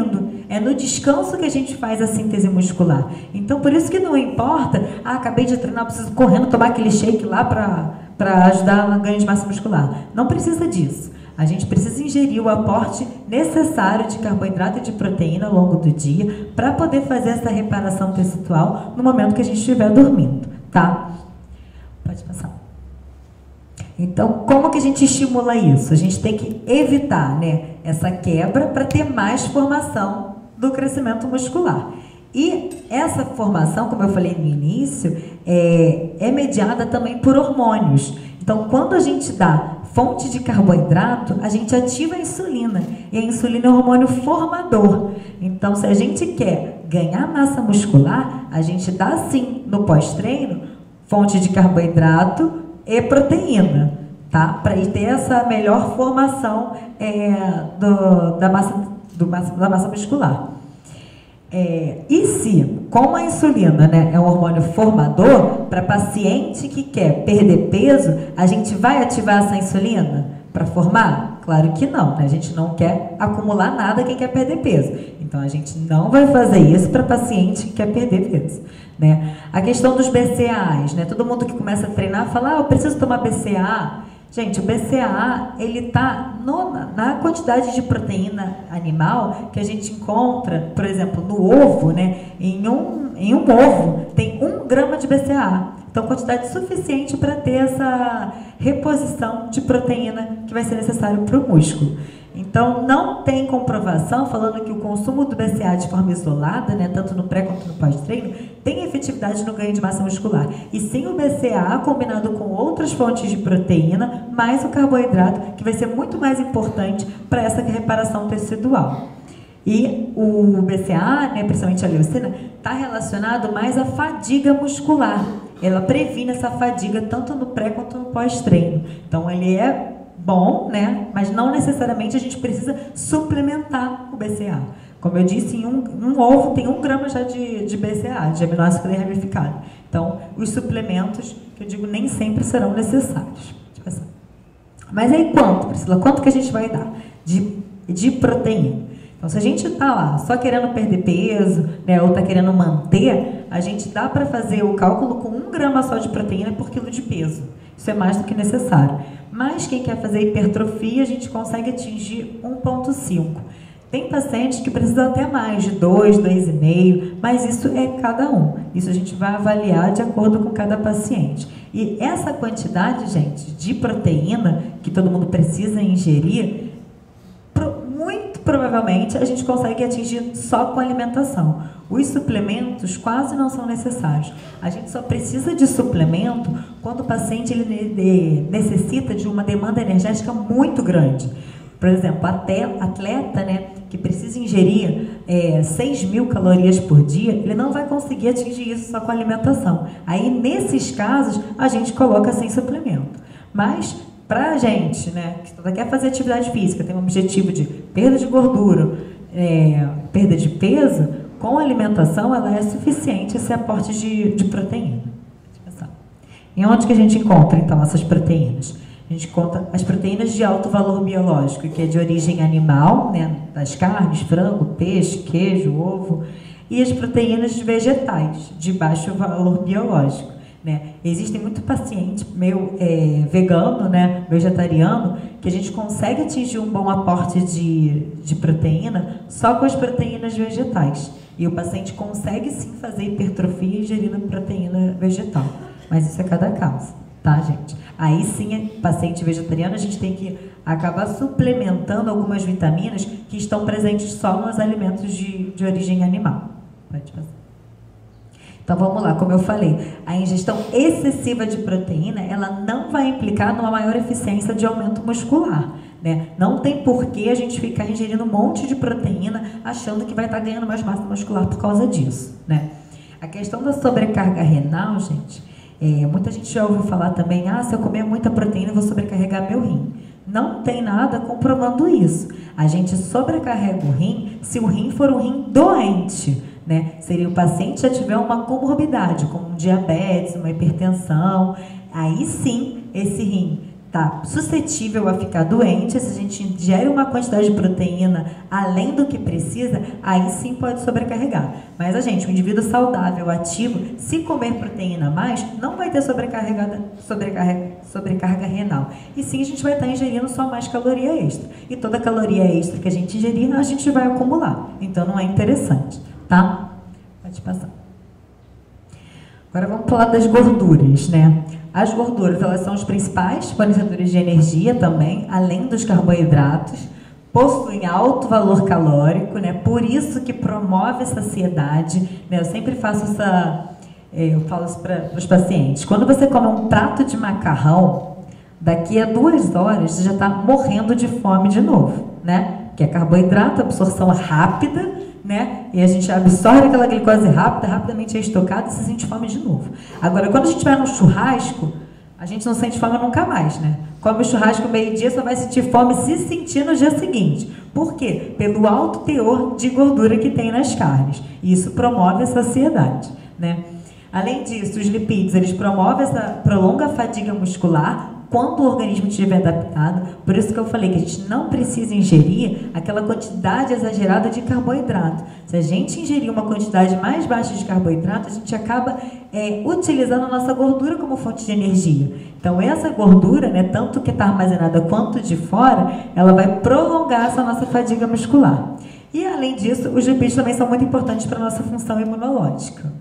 É no descanso que a gente faz a síntese muscular. Então, por isso que não importa, ah, acabei de treinar, preciso correndo tomar aquele shake lá para ajudar no ganho de massa muscular. Não precisa disso. A gente precisa ingerir o aporte necessário de carboidrato e de proteína ao longo do dia para poder fazer essa reparação tecidual no momento que a gente estiver dormindo, tá? Pode passar. Então, como que a gente estimula isso? A gente tem que evitar, né, essa quebra para ter mais formação do crescimento muscular. E essa formação, como eu falei no início, é, é mediada também por hormônios. Então, quando a gente dá fonte de carboidrato, a gente ativa a insulina. E a insulina é um hormônio formador. Então, se a gente quer ganhar massa muscular, a gente dá sim, no pós-treino, fonte de carboidrato e proteína, tá? Para ter essa melhor formação é, do, da, massa, do massa, da massa muscular. É, e se, como a insulina, né, é um hormônio formador, para paciente que quer perder peso, a gente vai ativar essa insulina para formar? Claro que não, né? A gente não quer acumular nada quem quer perder peso. Então, a gente não vai fazer isso para paciente que quer perder peso, né? A questão dos B C A As, né? Todo mundo que começa a treinar fala, ah, eu preciso tomar B C A A. Gente, o B C A A, ele está na quantidade de proteína animal que a gente encontra, por exemplo, no ovo, né? Em um, em um ovo tem um grama de B C A A. Então, quantidade suficiente para ter essa reposição de proteína que vai ser necessário para o músculo. Então, não tem comprovação falando que o consumo do B C A A de forma isolada, né, tanto no pré quanto no pós-treino, tem efetividade no ganho de massa muscular. E sim o B C A A combinado com outras fontes de proteína, mais o carboidrato, que vai ser muito mais importante para essa reparação tecidual. E o B C A A, né, principalmente a leucina, está relacionado mais à fadiga muscular. Ela previne essa fadiga tanto no pré quanto no pós-treino. Então, ele é bom, né? Mas não necessariamente a gente precisa suplementar o B C A A. Como eu disse, em um, um ovo tem um grama já de, de B C A A, de aminoácido ramificado. Então, os suplementos, que eu digo, nem sempre serão necessários. Mas aí quanto, Priscila? Quanto que a gente vai dar de, de proteína? Então, se a gente está lá só querendo perder peso, né, ou está querendo manter, a gente dá para fazer o cálculo com um grama só de proteína por quilo de peso. Isso é mais do que necessário. Mas quem quer fazer hipertrofia, a gente consegue atingir um vírgula cinco. Tem pacientes que precisam até mais, de dois, dois vírgula cinco, mas isso é cada um. Isso a gente vai avaliar de acordo com cada paciente. E essa quantidade, gente, de proteína que todo mundo precisa ingerir, muito provavelmente a gente consegue atingir só com alimentação. Os suplementos quase não são necessários. A gente só precisa de suplemento quando o paciente ele necessita de uma demanda energética muito grande. Por exemplo, atleta, né, que precisa ingerir é, seis mil calorias por dia, ele não vai conseguir atingir isso só com alimentação. Aí, nesses casos, a gente coloca sem suplemento. Mas, para a gente, né, que só quer fazer atividade física, tem um objetivo de perda de gordura, é, perda de peso, com alimentação ela é suficiente esse aporte de, de proteína. E onde que a gente encontra, então, essas proteínas? A gente conta as proteínas de alto valor biológico, que é de origem animal, né, das carnes, frango, peixe, queijo, ovo, e as proteínas vegetais, de baixo valor biológico. Né? Existem muitos pacientes meu é, vegano, né, vegetariano, que a gente consegue atingir um bom aporte de, de proteína só com as proteínas vegetais. E o paciente consegue sim fazer hipertrofia ingerindo proteína vegetal. Mas isso é cada caso, tá, gente? Aí sim, paciente vegetariano, a gente tem que acabar suplementando algumas vitaminas que estão presentes só nos alimentos de, de origem animal. Pode passar. Então vamos lá, como eu falei, a ingestão excessiva de proteína, ela não vai implicar numa maior eficiência de aumento muscular, né? Não tem por que a gente ficar ingerindo um monte de proteína achando que vai estar ganhando mais massa muscular por causa disso, né? A questão da sobrecarga renal, gente, é, muita gente já ouviu falar também, ah, se eu comer muita proteína eu vou sobrecarregar meu rim. Não tem nada comprovando isso. A gente sobrecarrega o rim se o rim for um rim doente, né? Seria o paciente já tiver uma comorbidade, como um diabetes, uma hipertensão, aí sim esse rim está suscetível a ficar doente. Se a gente ingere uma quantidade de proteína além do que precisa, aí sim pode sobrecarregar. Mas a gente, um indivíduo saudável, ativo, se comer proteína a mais, não vai ter sobrecarregada, sobrecarga, sobrecarga renal. E sim, a gente vai estar ingerindo só mais caloria extra. E toda caloria extra que a gente ingerir, a gente vai acumular. Então não é interessante, tá? Pode passar. Agora vamos falar das gorduras, né? As gorduras, elas são os principais fornecedores de energia também, além dos carboidratos, possuem alto valor calórico, né? Por isso que promove a saciedade, né? Eu sempre faço essa, eu falo isso para os pacientes. Quando você come um prato de macarrão, daqui a duas horas você já está morrendo de fome de novo, né? Que é carboidrato, absorção rápida, né? E a gente absorve aquela glicose rápida, rapidamente é estocada e se sente fome de novo. Agora, quando a gente vai no churrasco, a gente não sente fome nunca mais, né? Come o churrasco meio-dia, só vai sentir fome se sentir no dia seguinte. Por quê? Pelo alto teor de gordura que tem nas carnes. E isso promove a saciedade, né? Além disso, os lipídios, eles promovem essa, prolonga a fadiga muscular quando o organismo estiver adaptado. Por isso que eu falei que a gente não precisa ingerir aquela quantidade exagerada de carboidrato. Se a gente ingerir uma quantidade mais baixa de carboidrato, a gente acaba é, utilizando a nossa gordura como fonte de energia. Então essa gordura, né, tanto que está armazenada quanto de fora, ela vai prolongar essa nossa fadiga muscular. E além disso, os lipídios também são muito importantes para a nossa função imunológica.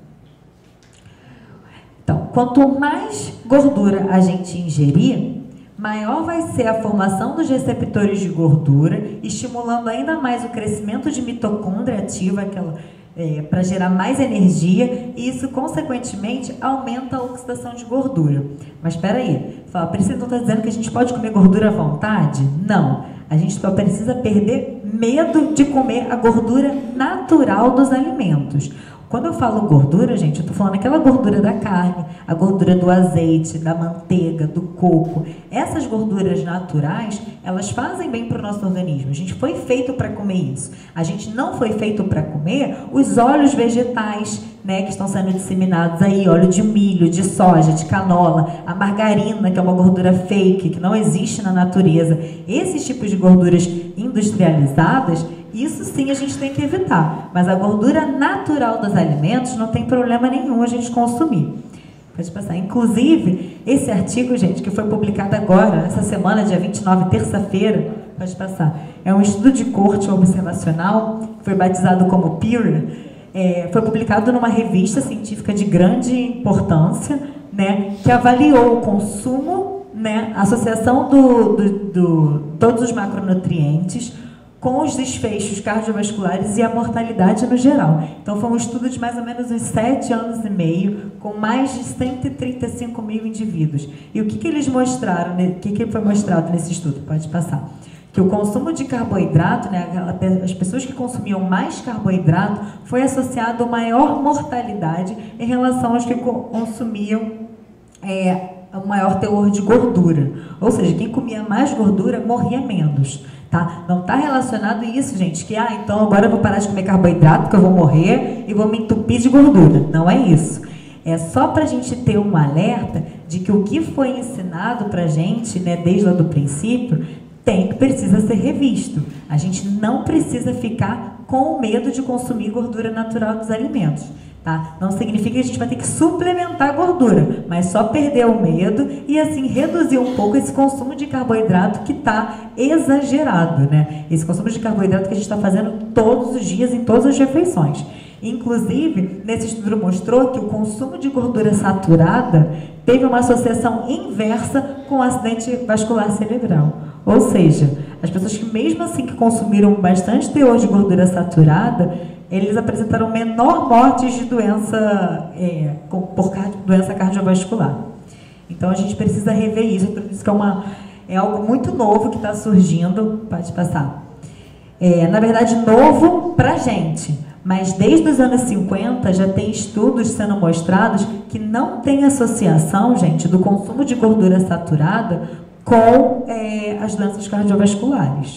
Então, quanto mais gordura a gente ingerir, maior vai ser a formação dos receptores de gordura, estimulando ainda mais o crescimento de mitocôndria ativa, aquela, é, para gerar mais energia, e isso, consequentemente, aumenta a oxidação de gordura. Mas espera aí, a Priscila não está dizendo que a gente pode comer gordura à vontade? Não. A gente só precisa perder medo de comer a gordura natural dos alimentos. Quando eu falo gordura, gente, eu estou falando aquela gordura da carne, a gordura do azeite, da manteiga, do coco. Essas gorduras naturais, elas fazem bem para o nosso organismo. A gente foi feito para comer isso. A gente não foi feito para comer os óleos vegetais, né, que estão sendo disseminados aí, óleo de milho, de soja, de canola, a margarina, que é uma gordura fake, que não existe na natureza. Esses tipos de gorduras industrializadas, isso sim a gente tem que evitar. Mas a gordura natural dos alimentos não tem problema nenhum a gente consumir. Pode passar. Inclusive, esse artigo, gente, que foi publicado agora, essa semana, dia vinte e nove, terça-feira, pode passar, é um estudo de corte observacional, foi batizado como Peer, é, foi publicado numa revista científica de grande importância, né, que avaliou o consumo, né, a associação do, do, do todos os macronutrientes com os desfechos cardiovasculares e a mortalidade no geral. Então, foi um estudo de mais ou menos uns sete anos e meio, com mais de cento e trinta e cinco mil indivíduos. E o que, que eles mostraram, né? O que, que foi mostrado nesse estudo? Pode passar. Que o consumo de carboidrato, né, as pessoas que consumiam mais carboidrato, foi associado a maior mortalidade em relação aos que consumiam é, um maior teor de gordura. Ou seja, quem comia mais gordura morria menos. Tá? Não está relacionado isso, gente, que ah, então agora eu vou parar de comer carboidrato porque eu vou morrer e vou me entupir de gordura. Não é isso. É só para a gente ter um alerta de que o que foi ensinado para a gente, né, desde lá do princípio, tem, precisa ser revisto. A gente não precisa ficar com medo de consumir gordura natural dos alimentos. Tá? Não significa que a gente vai ter que suplementar a gordura, mas só perder o medo e assim reduzir um pouco esse consumo de carboidrato que está exagerado, né? Esse consumo de carboidrato que a gente está fazendo todos os dias em todas as refeições. Inclusive, nesse estudo mostrou que o consumo de gordura saturada teve uma associação inversa com o acidente vascular cerebral. Ou seja, as pessoas que mesmo assim que consumiram bastante teor de gordura saturada, eles apresentaram menor mortes de doença, é, por doença cardiovascular. Então a gente precisa rever isso, por isso que é, uma, é algo muito novo que está surgindo. Pode passar. É, na verdade, novo para a gente, mas desde os anos cinquenta já tem estudos sendo mostrados que não tem associação, gente, do consumo de gordura saturada com é, as doenças cardiovasculares.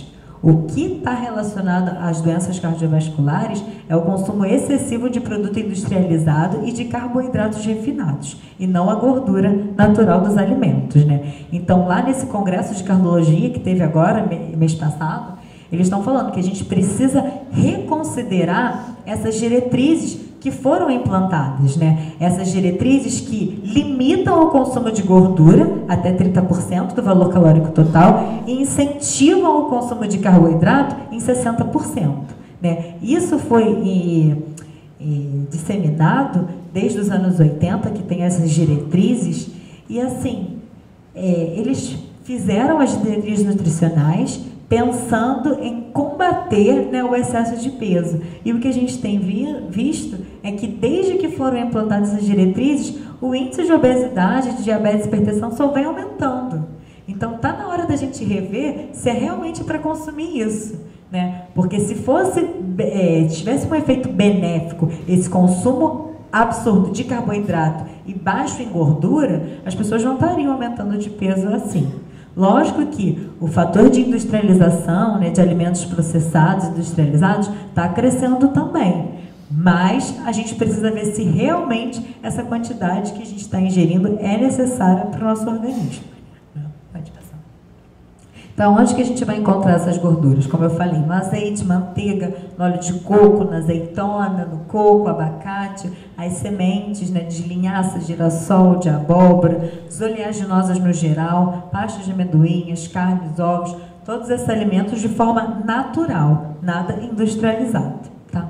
O que está relacionado às doenças cardiovasculares é o consumo excessivo de produto industrializado e de carboidratos refinados, e não a gordura natural dos alimentos, né? Então, lá nesse congresso de cardiologia que teve agora, mês passado, eles estão falando que a gente precisa reconsiderar essas diretrizes que foram implantadas, né? Essas diretrizes que limitam o consumo de gordura até trinta por cento do valor calórico total e incentivam o consumo de carboidrato em sessenta por cento, né? Isso foi e, e, disseminado desde os anos oitenta, que tem essas diretrizes, e assim, é, eles fizeram as diretrizes nutricionais pensando em combater, né, o excesso de peso. E o que a gente tem vi, visto é que desde que foram implantadas essas diretrizes, o índice de obesidade, de diabetes e hipertensão só vem aumentando. Então está na hora da gente rever se é realmente para consumir isso, né? Porque se fosse, é, tivesse um efeito benéfico esse consumo absurdo de carboidrato e baixo em gordura, as pessoas não estariam aumentando de peso assim. Lógico que o fator de industrialização, né, de alimentos processados, industrializados, está crescendo também. Mas a gente precisa ver se realmente essa quantidade que a gente está ingerindo é necessária para o nosso organismo. Pode passar. Então, onde que a gente vai encontrar essas gorduras? Como eu falei, no azeite, manteiga, no óleo de coco, na azeitona, no coco, abacate, as sementes, né, de linhaça, girassol, de abóbora, as oleaginosas no geral, pastas de amendoim, as carnes, ovos, todos esses alimentos de forma natural, nada industrializado, tá?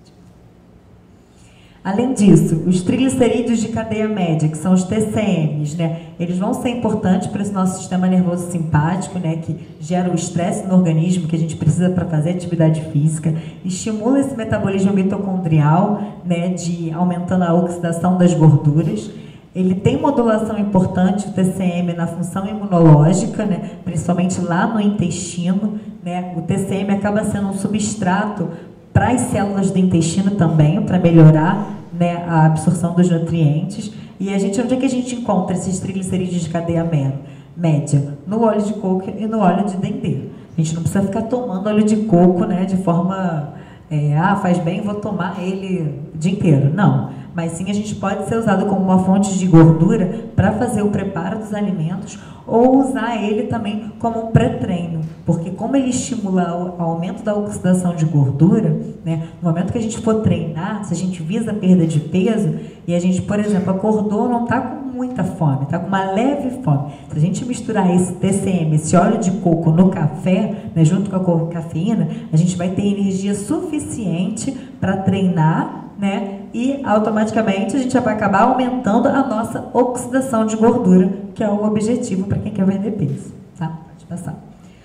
Além disso, os triglicerídeos de cadeia média, que são os T C Ms, né, eles vão ser importantes para esse nosso sistema nervoso simpático, né, que gera o estresse no organismo que a gente precisa para fazer atividade física, estimula esse metabolismo mitocondrial, né, de aumentando a oxidação das gorduras. Ele tem modulação importante, o T C M, na função imunológica, né, principalmente lá no intestino, né. O T C M acaba sendo um substrato para as células do intestino também, para melhorar, né, a absorção dos nutrientes. E a gente, onde é que a gente encontra esses triglicerídeos de cadeia média? No óleo de coco e no óleo de dendê. A gente não precisa ficar tomando óleo de coco, né, de forma, é, ah, faz bem, vou tomar ele o dia inteiro. Não. Mas sim, a gente pode ser usado como uma fonte de gordura para fazer o preparo dos alimentos, ou usar ele também como um pré-treino, porque como ele estimula o aumento da oxidação de gordura, né, no momento que a gente for treinar, se a gente visa a perda de peso, e a gente, por exemplo, acordou, não está com muita fome, está com uma leve fome, se a gente misturar esse T C M, esse óleo de coco no café, né, junto com a cafeína, a gente vai ter energia suficiente para treinar, né, e automaticamente a gente vai acabar aumentando a nossa oxidação de gordura, que é o objetivo para quem quer perder peso, tá? Pode passar.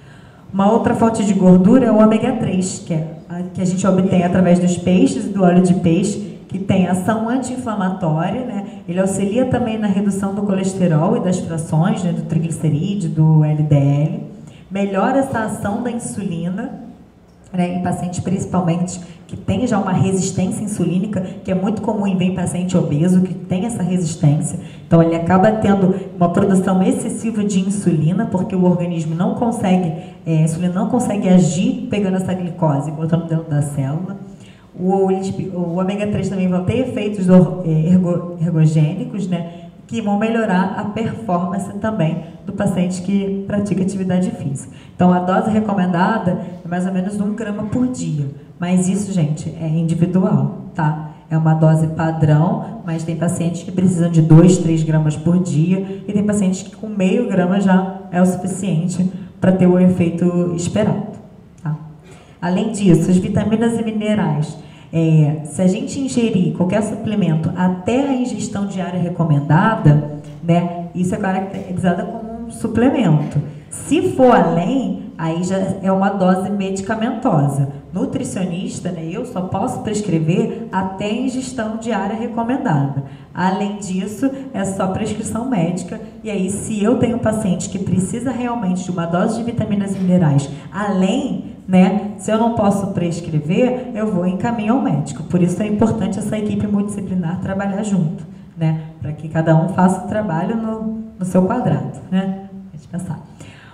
Uma outra fonte de gordura é o ômega três, que, é a, que a gente obtém através dos peixes e do óleo de peixe, que tem ação anti-inflamatória, né? Ele auxilia também na redução do colesterol e das frações, né, do triglicerídeo, do L D L, melhora essa ação da insulina, né, em pacientes principalmente que tem já uma resistência insulínica, que é muito comum em bem paciente obeso, que tem essa resistência. Então ele acaba tendo uma produção excessiva de insulina, porque o organismo não consegue, é, a insulina não consegue agir pegando essa glicose, botando dentro da célula. O, o ômega três também vai ter efeitos ergo, ergogênicos, né, que vão melhorar a performance também do paciente que pratica atividade física. Então, a dose recomendada é mais ou menos um grama por dia. Mas isso, gente, é individual, tá? É uma dose padrão, mas tem pacientes que precisam de dois, três gramas por dia e tem pacientes que com meio grama já é o suficiente para ter o efeito esperado, tá? Além disso, as vitaminas e minerais. É, se a gente ingerir qualquer suplemento até a ingestão diária recomendada, né, isso é caracterizado como um suplemento. Se for além, aí já é uma dose medicamentosa. Nutricionista, né, eu só posso prescrever até a ingestão diária recomendada. Além disso, é só prescrição médica. E aí, se eu tenho um paciente que precisa realmente de uma dose de vitaminas e minerais além, né, se eu não posso prescrever, eu vou encaminhar ao médico. Por isso é importante essa equipe multidisciplinar trabalhar junto, né, para que cada um faça o trabalho no, no seu quadrado, né? Deixa eu pensar.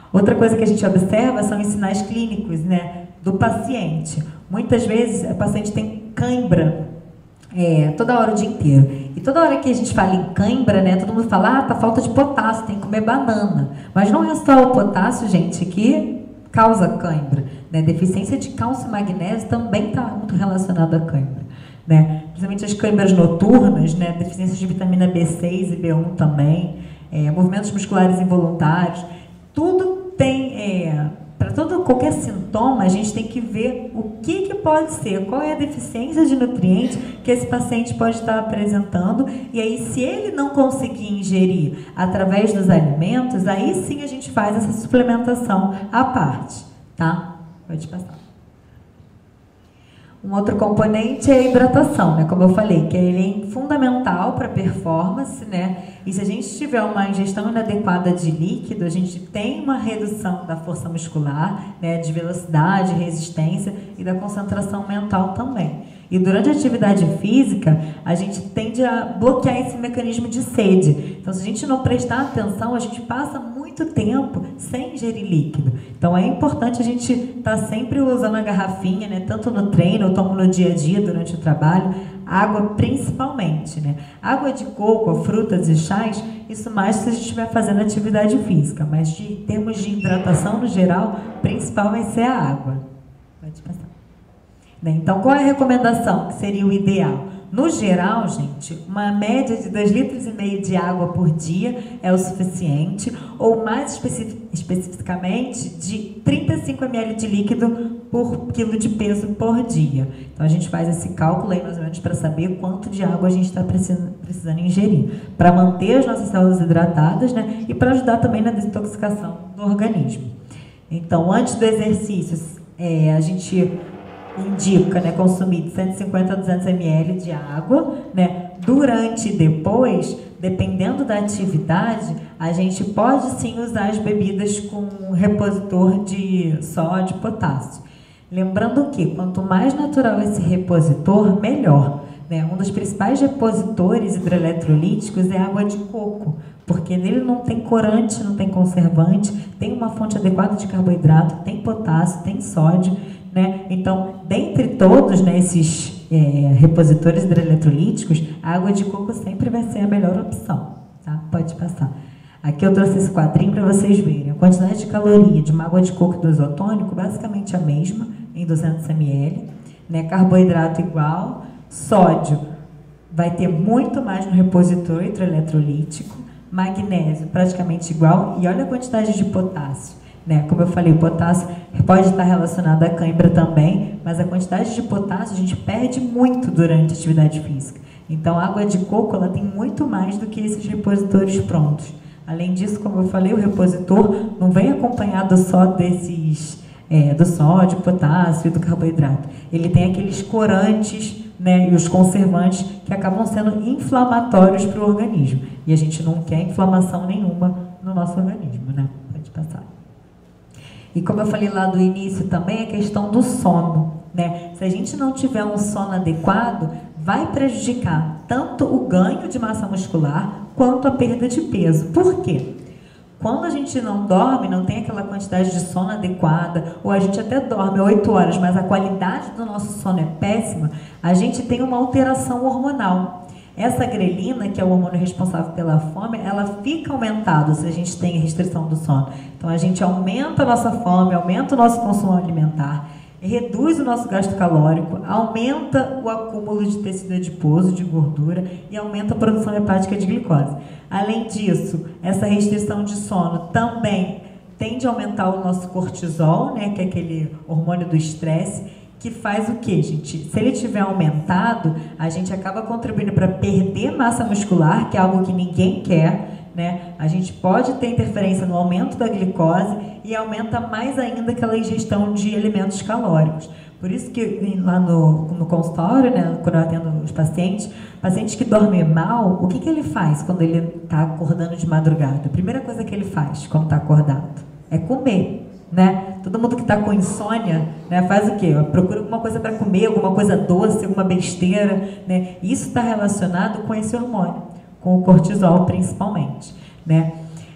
Outra coisa que a gente observa são os sinais clínicos, né, do paciente. Muitas vezes o paciente tem cãibra é, toda hora o dia inteiro. E toda hora que a gente fala em cãibra, né, todo mundo fala, ah, tá falta de potássio, tem que comer banana. Mas não é só o potássio, gente, que causa cãibra. Né? Deficiência de cálcio e magnésio também está muito relacionada à cãibra. Né? Principalmente as câimbras noturnas, né? Deficiência de vitamina B seis e B um também, é, movimentos musculares involuntários, tudo tem, é, para todo qualquer sintoma, a gente tem que ver o que, que pode ser, qual é a deficiência de nutrientes que esse paciente pode estar apresentando, e aí se ele não conseguir ingerir através dos alimentos, aí sim a gente faz essa suplementação à parte, tá? Pode passar. Um outro componente é a hidratação, né? Como eu falei, que ele é fundamental para a performance, né? E se a gente tiver uma ingestão inadequada de líquido, a gente tem uma redução da força muscular, né? De velocidade, resistência e da concentração mental também. E durante a atividade física, a gente tende a bloquear esse mecanismo de sede. Então, se a gente não prestar atenção, a gente passa muito tempo sem ingerir líquido. Então, é importante a gente estar sempre usando a garrafinha, né? Tanto no treino, eu tomo no dia a dia, durante o trabalho, água principalmente, né? Água de coco, frutas e chás, isso mais se a gente estiver fazendo atividade física. Mas, de, em termos de hidratação no geral, o principal vai ser a água. Pode passar. Então, qual é a recomendação que seria o ideal? No geral, gente, uma média de dois litros e meio de água por dia é o suficiente, ou mais especific, especificamente, de trinta e cinco mililitros de líquido por quilo de peso por dia. Então, a gente faz esse cálculo aí, mais ou menos, para saber quanto de água a gente está precisando, precisando ingerir, para manter as nossas células hidratadas, né, e para ajudar também na desintoxicação do organismo. Então, antes do exercício, é, a gente indica, né, consumir de cento e cinquenta a duzentos mililitros de água, né? Durante e depois, dependendo da atividade, a gente pode sim usar as bebidas com repositor de sódio e potássio. Lembrando que quanto mais natural esse repositor, melhor. Né? Um dos principais repositores hidroeletrolíticos é a água de coco, porque nele não tem corante, não tem conservante, tem uma fonte adequada de carboidrato, tem potássio, tem sódio. Né? Então, dentre todos, né, esses é, repositores hidroeletrolíticos, a água de coco sempre vai ser a melhor opção. Tá? Pode passar. Aqui eu trouxe esse quadrinho para vocês verem. A quantidade de caloria de uma água de coco e do isotônico, basicamente a mesma, em duzentos mililitros. Né? Carboidrato igual, sódio vai ter muito mais no repositor hidroeletrolítico, magnésio praticamente igual, e olha a quantidade de potássio. Né? Como eu falei, o potássio pode estar relacionado à cãibra também, mas a quantidade de potássio a gente perde muito durante a atividade física. Então, a água de coco ela tem muito mais do que esses repositores prontos. Além disso, como eu falei, o repositor não vem acompanhado só desses, é, do sódio, potássio e do carboidrato. Ele tem aqueles corantes, né, e os conservantes que acabam sendo inflamatórios para o organismo. E a gente não quer inflamação nenhuma no nosso organismo, né? Pode passar. E como eu falei lá do início também, a questão do sono, né? Se a gente não tiver um sono adequado, vai prejudicar tanto o ganho de massa muscular quanto a perda de peso. Por quê? Quando a gente não dorme, não tem aquela quantidade de sono adequada, ou a gente até dorme oito horas, mas a qualidade do nosso sono é péssima, a gente tem uma alteração hormonal. Essa grelina, que é o hormônio responsável pela fome, ela fica aumentada se a gente tem restrição do sono. Então, a gente aumenta a nossa fome, aumenta o nosso consumo alimentar, reduz o nosso gasto calórico, aumenta o acúmulo de tecido adiposo, de gordura, e aumenta a produção hepática de glicose. Além disso, essa restrição de sono também tende a aumentar o nosso cortisol, né, que é aquele hormônio do estresse, que faz o quê, gente? Se ele tiver aumentado, a gente acaba contribuindo para perder massa muscular, que é algo que ninguém quer, né? A gente pode ter interferência no aumento da glicose e aumenta mais ainda aquela ingestão de alimentos calóricos. Por isso que lá no, no consultório, né, quando eu atendo os pacientes, pacientes que dormem mal, o que, que ele faz quando ele está acordando de madrugada? A primeira coisa que ele faz quando está acordado é comer. Né? Todo mundo que está com insônia, né, faz o quê? Procura alguma coisa para comer, alguma coisa doce, alguma besteira, né? Isso está relacionado com esse hormônio, com o cortisol principalmente, né?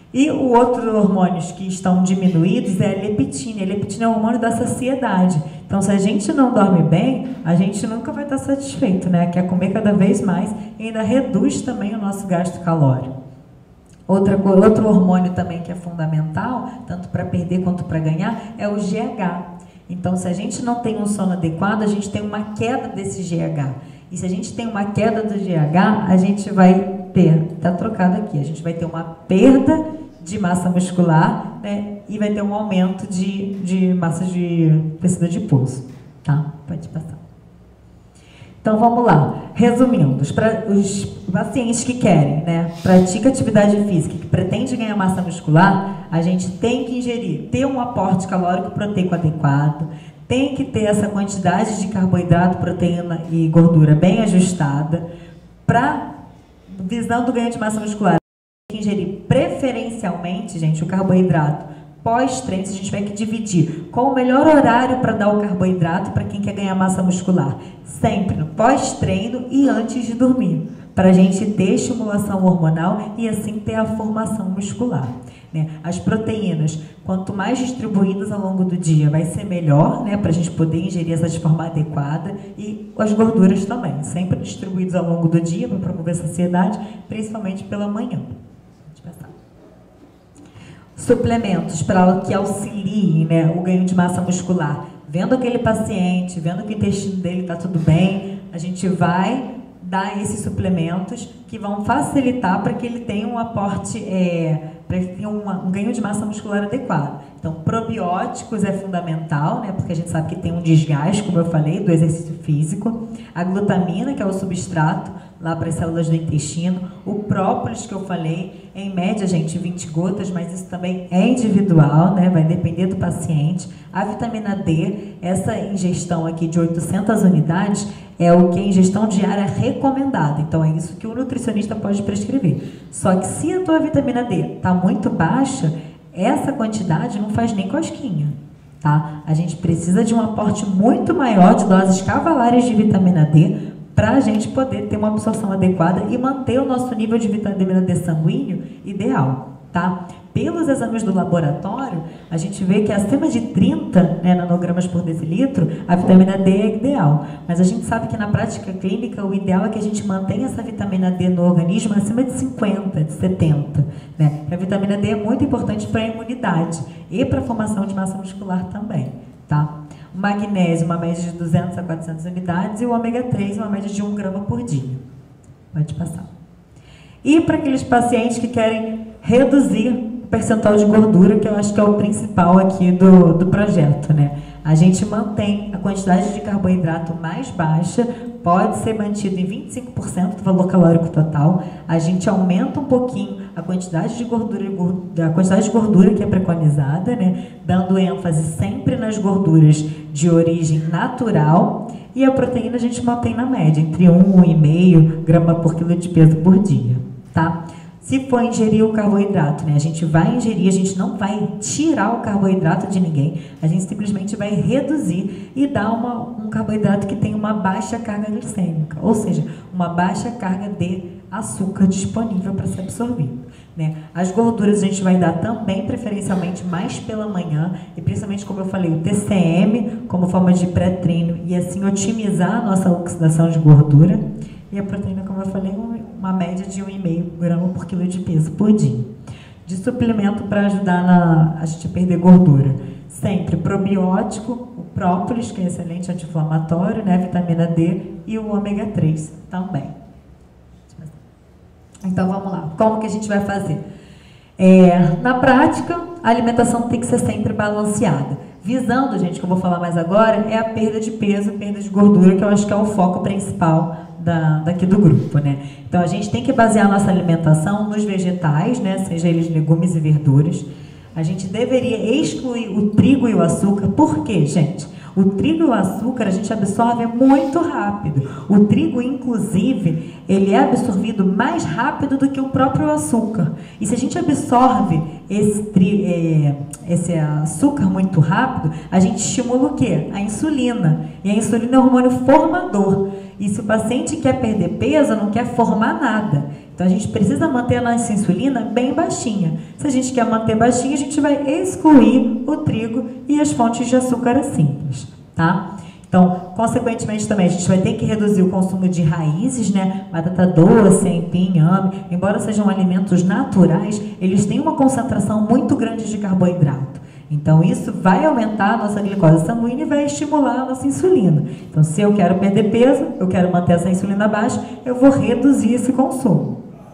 E o outro hormônios que estão diminuídos é a leptina. A leptina é o hormônio da saciedade. Então, se a gente não dorme bem, a gente nunca vai estar satisfeito, né? Quer comer cada vez mais e ainda reduz também o nosso gasto calórico. Outra, outro hormônio também que é fundamental, tanto para perder quanto para ganhar, é o G H. Então, se a gente não tem um sono adequado, a gente tem uma queda desse G H. E se a gente tem uma queda do G H, a gente vai ter, tá trocado aqui, a gente vai ter uma perda de massa muscular, né, e vai ter um aumento de, de massa de tecido adiposo, tá? Pode passar. Então, vamos lá. Resumindo, os, pra, os pacientes que querem, né, pratica atividade física, que pretende ganhar massa muscular, a gente tem que ingerir, ter um aporte calórico proteico adequado, tem que ter essa quantidade de carboidrato, proteína e gordura bem ajustada, para, visando o ganho de massa muscular, tem que ingerir preferencialmente, gente, o carboidrato pós-treino. A gente vai que dividir qual o melhor horário para dar o carboidrato para quem quer ganhar massa muscular. Sempre no pós-treino e antes de dormir, para a gente ter estimulação hormonal e assim ter a formação muscular. Né? As proteínas, quanto mais distribuídas ao longo do dia, vai ser melhor, né, para a gente poder ingerir essa de forma adequada, e as gorduras também, sempre distribuídas ao longo do dia para promover a saciedade, principalmente pela manhã. Suplementos para que auxiliem, né, o ganho de massa muscular. Vendo aquele paciente, vendo que o intestino dele está tudo bem, a gente vai dar esses suplementos que vão facilitar para que ele tenha um aporte, é, para que tenha uma, um ganho de massa muscular adequado. Então, probióticos é fundamental, né, porque a gente sabe que tem um desgaste, como eu falei, do exercício físico. A glutamina, que é o substrato lá para as células do intestino. O própolis, que eu falei, em média, gente, vinte gotas, mas isso também é individual, né, vai depender do paciente. A vitamina D, essa ingestão aqui de oitocentas unidades, é o que a ingestão diária recomendada. Então, é isso que o nutricionista pode prescrever. Só que se a tua vitamina D está muito baixa, essa quantidade não faz nem cosquinha, tá? A gente precisa de um aporte muito maior de doses cavalares de vitamina D para a gente poder ter uma absorção adequada e manter o nosso nível de vitamina D sanguíneo ideal, tá? Pelos exames do laboratório, a gente vê que acima de trinta, né, nanogramas por decilitro, a vitamina D é ideal. Mas a gente sabe que na prática clínica, o ideal é que a gente mantenha essa vitamina D no organismo acima de cinquenta, de setenta. Né? A vitamina D é muito importante para a imunidade e para a formação de massa muscular também, tá? O magnésio, uma média de duzentas a quatrocentas unidades, e o ômega três, uma média de um grama por dia. Pode passar. E para aqueles pacientes que querem reduzir percentual de gordura, que eu acho que é o principal aqui do, do projeto, né? A gente mantém a quantidade de carboidrato mais baixa, pode ser mantido em vinte e cinco por cento do valor calórico total. A gente aumenta um pouquinho a quantidade de gordura, a quantidade de gordura que é preconizada, né? Dando ênfase sempre nas gorduras de origem natural, e a proteína a gente mantém na média, entre um e um vírgula cinco grama por quilo de peso por dia, tá? Se for ingerir o carboidrato, né, a gente vai ingerir, a gente não vai tirar o carboidrato de ninguém, a gente simplesmente vai reduzir e dar uma, um carboidrato que tem uma baixa carga glicêmica, ou seja, uma baixa carga de açúcar disponível para ser absorvido. Né? As gorduras a gente vai dar também, preferencialmente, mais pela manhã, e principalmente, como eu falei, o T C M como forma de pré-treino, e assim otimizar a nossa oxidação de gordura. E a proteína, como eu falei, uma média de um vírgula cinco grama por quilo de peso por dia. De suplemento para ajudar na, a gente a perder gordura. Sempre probiótico, o própolis, que é excelente anti-inflamatório, né? Vitamina D, e o ômega três também. Então, vamos lá. Como que a gente vai fazer? É, na prática, a alimentação tem que ser sempre balanceada. Visando, gente, que eu vou falar mais agora, é a perda de peso, perda de gordura, que eu acho que é o foco principal da, daqui do grupo, né? Então, a gente tem que basear a nossa alimentação nos vegetais, né? Seja eles legumes e verduras. A gente deveria excluir o trigo e o açúcar. Por quê, gente? O trigo e o açúcar a gente absorve muito rápido. O trigo, inclusive, ele é absorvido mais rápido do que o próprio açúcar. E se a gente absorve esse, tri, é, esse açúcar muito rápido, a gente estimula o quê? A insulina. E a insulina é um hormônio formador. E se o paciente quer perder peso, não quer formar nada. Então a gente precisa manter a nossa insulina bem baixinha. Se a gente quer manter baixinha, a gente vai excluir o trigo e as fontes de açúcar simples, tá? Então, consequentemente também, a gente vai ter que reduzir o consumo de raízes, né? Batata doce, aipim, inhame, embora sejam alimentos naturais, eles têm uma concentração muito grande de carboidrato. Então, isso vai aumentar a nossa glicose sanguínea e vai estimular a nossa insulina. Então, se eu quero perder peso, eu quero manter essa insulina baixa, eu vou reduzir esse consumo.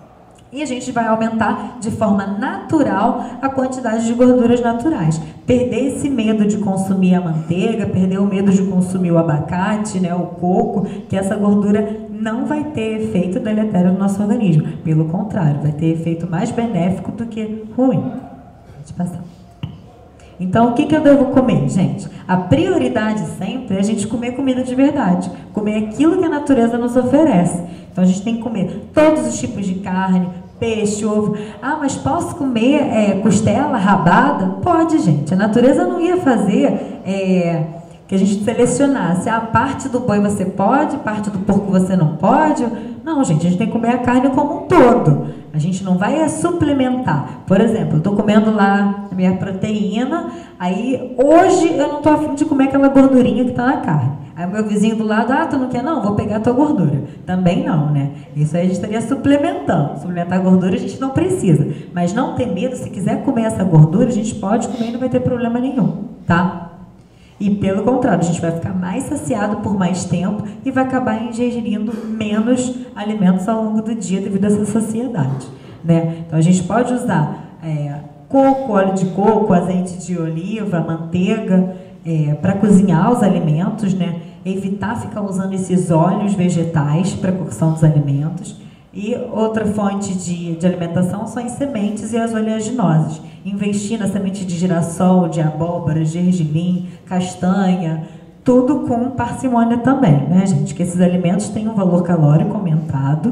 E a gente vai aumentar de forma natural a quantidade de gorduras naturais. Perder esse medo de consumir a manteiga, perder o medo de consumir o abacate, né, o coco, que essa gordura não vai ter efeito deletério no nosso organismo. Pelo contrário, vai ter efeito mais benéfico do que ruim. Pode passar. Então, o que, que eu devo comer, gente? A prioridade sempre é a gente comer comida de verdade. Comer aquilo que a natureza nos oferece. Então, a gente tem que comer todos os tipos de carne, peixe, ovo. Ah, mas posso comer é, costela rabada? Pode, gente. A natureza não ia fazer é, que a gente selecionasse. A parte do boi você pode, parte do porco você não pode. Não, gente, a gente tem que comer a carne como um todo. A gente não vai é, suplementar. Por exemplo, eu estou comendo lá a minha proteína, aí hoje eu não estou afim de comer aquela gordurinha que está na carne. Aí o meu vizinho do lado, ah, tu não quer não? Vou pegar a tua gordura. Também não, né? Isso aí a gente estaria suplementando. Suplementar a gordura a gente não precisa. Mas não ter medo, se quiser comer essa gordura, a gente pode comer e não vai ter problema nenhum, tá? E pelo contrário, a gente vai ficar mais saciado por mais tempo e vai acabar ingerindo menos alimentos ao longo do dia devido a essa saciedade, né? Então a gente pode usar é, coco, óleo de coco, azeite de oliva, manteiga, é, para cozinhar os alimentos, né? Evitar ficar usando esses óleos vegetais para cocção dos alimentos. E outra fonte de, de alimentação são as sementes e as oleaginosas. Investir na semente de girassol, de abóbora, gergelim, castanha, tudo com parcimônia também, né, gente? Que esses alimentos têm um valor calórico aumentado,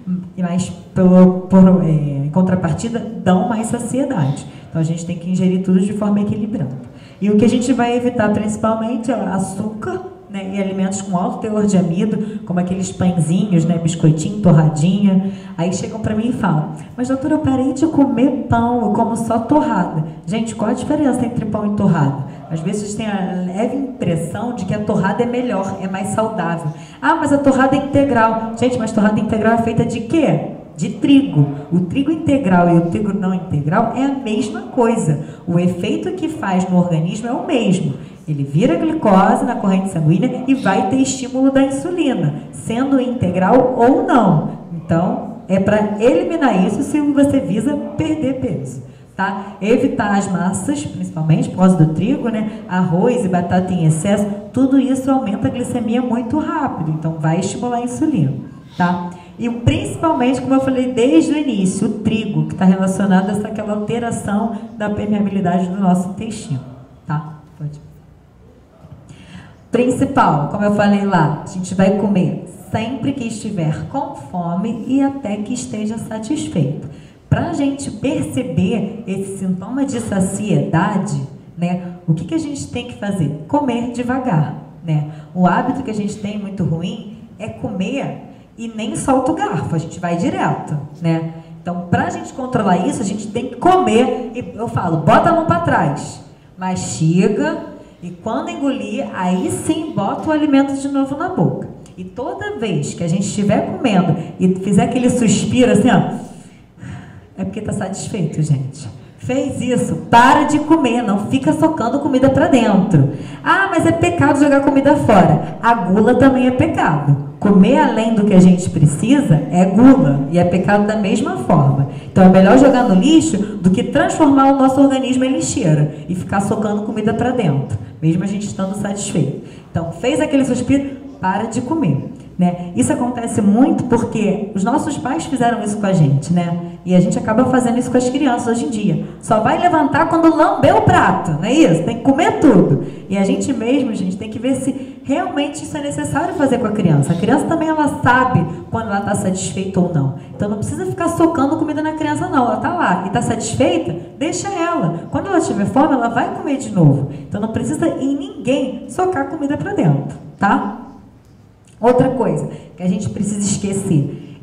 mas pelo, por, é, em contrapartida dão mais saciedade. Então a gente tem que ingerir tudo de forma equilibrada. E o que a gente vai evitar principalmente é açúcar, né, e alimentos com alto teor de amido, como aqueles pãezinhos, né, biscoitinho, torradinha. Aí chegam para mim e falam, mas doutora, eu parei de comer pão, eu como só torrada. Gente, qual a diferença entre pão e torrada? Às vezes a gente tem a leve impressão de que a torrada é melhor, é mais saudável. Ah, mas a torrada é integral. Gente, mas torrada integral é feita de quê? De trigo. O trigo integral e o trigo não integral é a mesma coisa. O efeito que faz no organismo é o mesmo. Ele vira glicose na corrente sanguínea e vai ter estímulo da insulina, sendo integral ou não. Então, é para eliminar isso se você visa perder peso, tá? Evitar as massas, principalmente por causa do trigo, né? Arroz e batata em excesso, tudo isso aumenta a glicemia muito rápido, então vai estimular a insulina, tá? E principalmente, como eu falei desde o início, o trigo, que está relacionado a essa, aquela alteração da permeabilidade do nosso intestino, tá? Pode. Principal, como eu falei lá, a gente vai comer sempre que estiver com fome e até que esteja satisfeito. Para a gente perceber esse sintoma de saciedade, né, o que, que a gente tem que fazer? Comer devagar, né? O hábito que a gente tem muito ruim é comer e nem solta o garfo, a gente vai direto, né? Então, para a gente controlar isso, a gente tem que comer, e eu falo, bota a mão para trás, mastiga. E quando engolir, aí sim bota o alimento de novo na boca. E toda vez que a gente estiver comendo e fizer aquele suspiro assim, ó, é porque está satisfeito, gente. Fez isso, para de comer, não fica socando comida para dentro. Ah, mas é pecado jogar comida fora. A gula também é pecado. Comer além do que a gente precisa é gula e é pecado da mesma forma. Então é melhor jogar no lixo do que transformar o nosso organismo em lixeira e ficar socando comida para dentro, mesmo a gente estando satisfeito. Então, fez aquele suspiro, para de comer, né? Isso acontece muito porque os nossos pais fizeram isso com a gente, né? E a gente acaba fazendo isso com as crianças hoje em dia. Só vai levantar quando lamber o prato, não é isso? Tem que comer tudo. E a gente mesmo, gente, tem que ver se realmente isso é necessário fazer com a criança. A criança também, ela sabe quando ela está satisfeita ou não. Então não precisa ficar socando comida na criança, não. Ela está lá e está satisfeita, deixa ela. Quando ela tiver fome, ela vai comer de novo. Então não precisa em ninguém socar comida para dentro, tá? Outra coisa que a gente precisa esquecer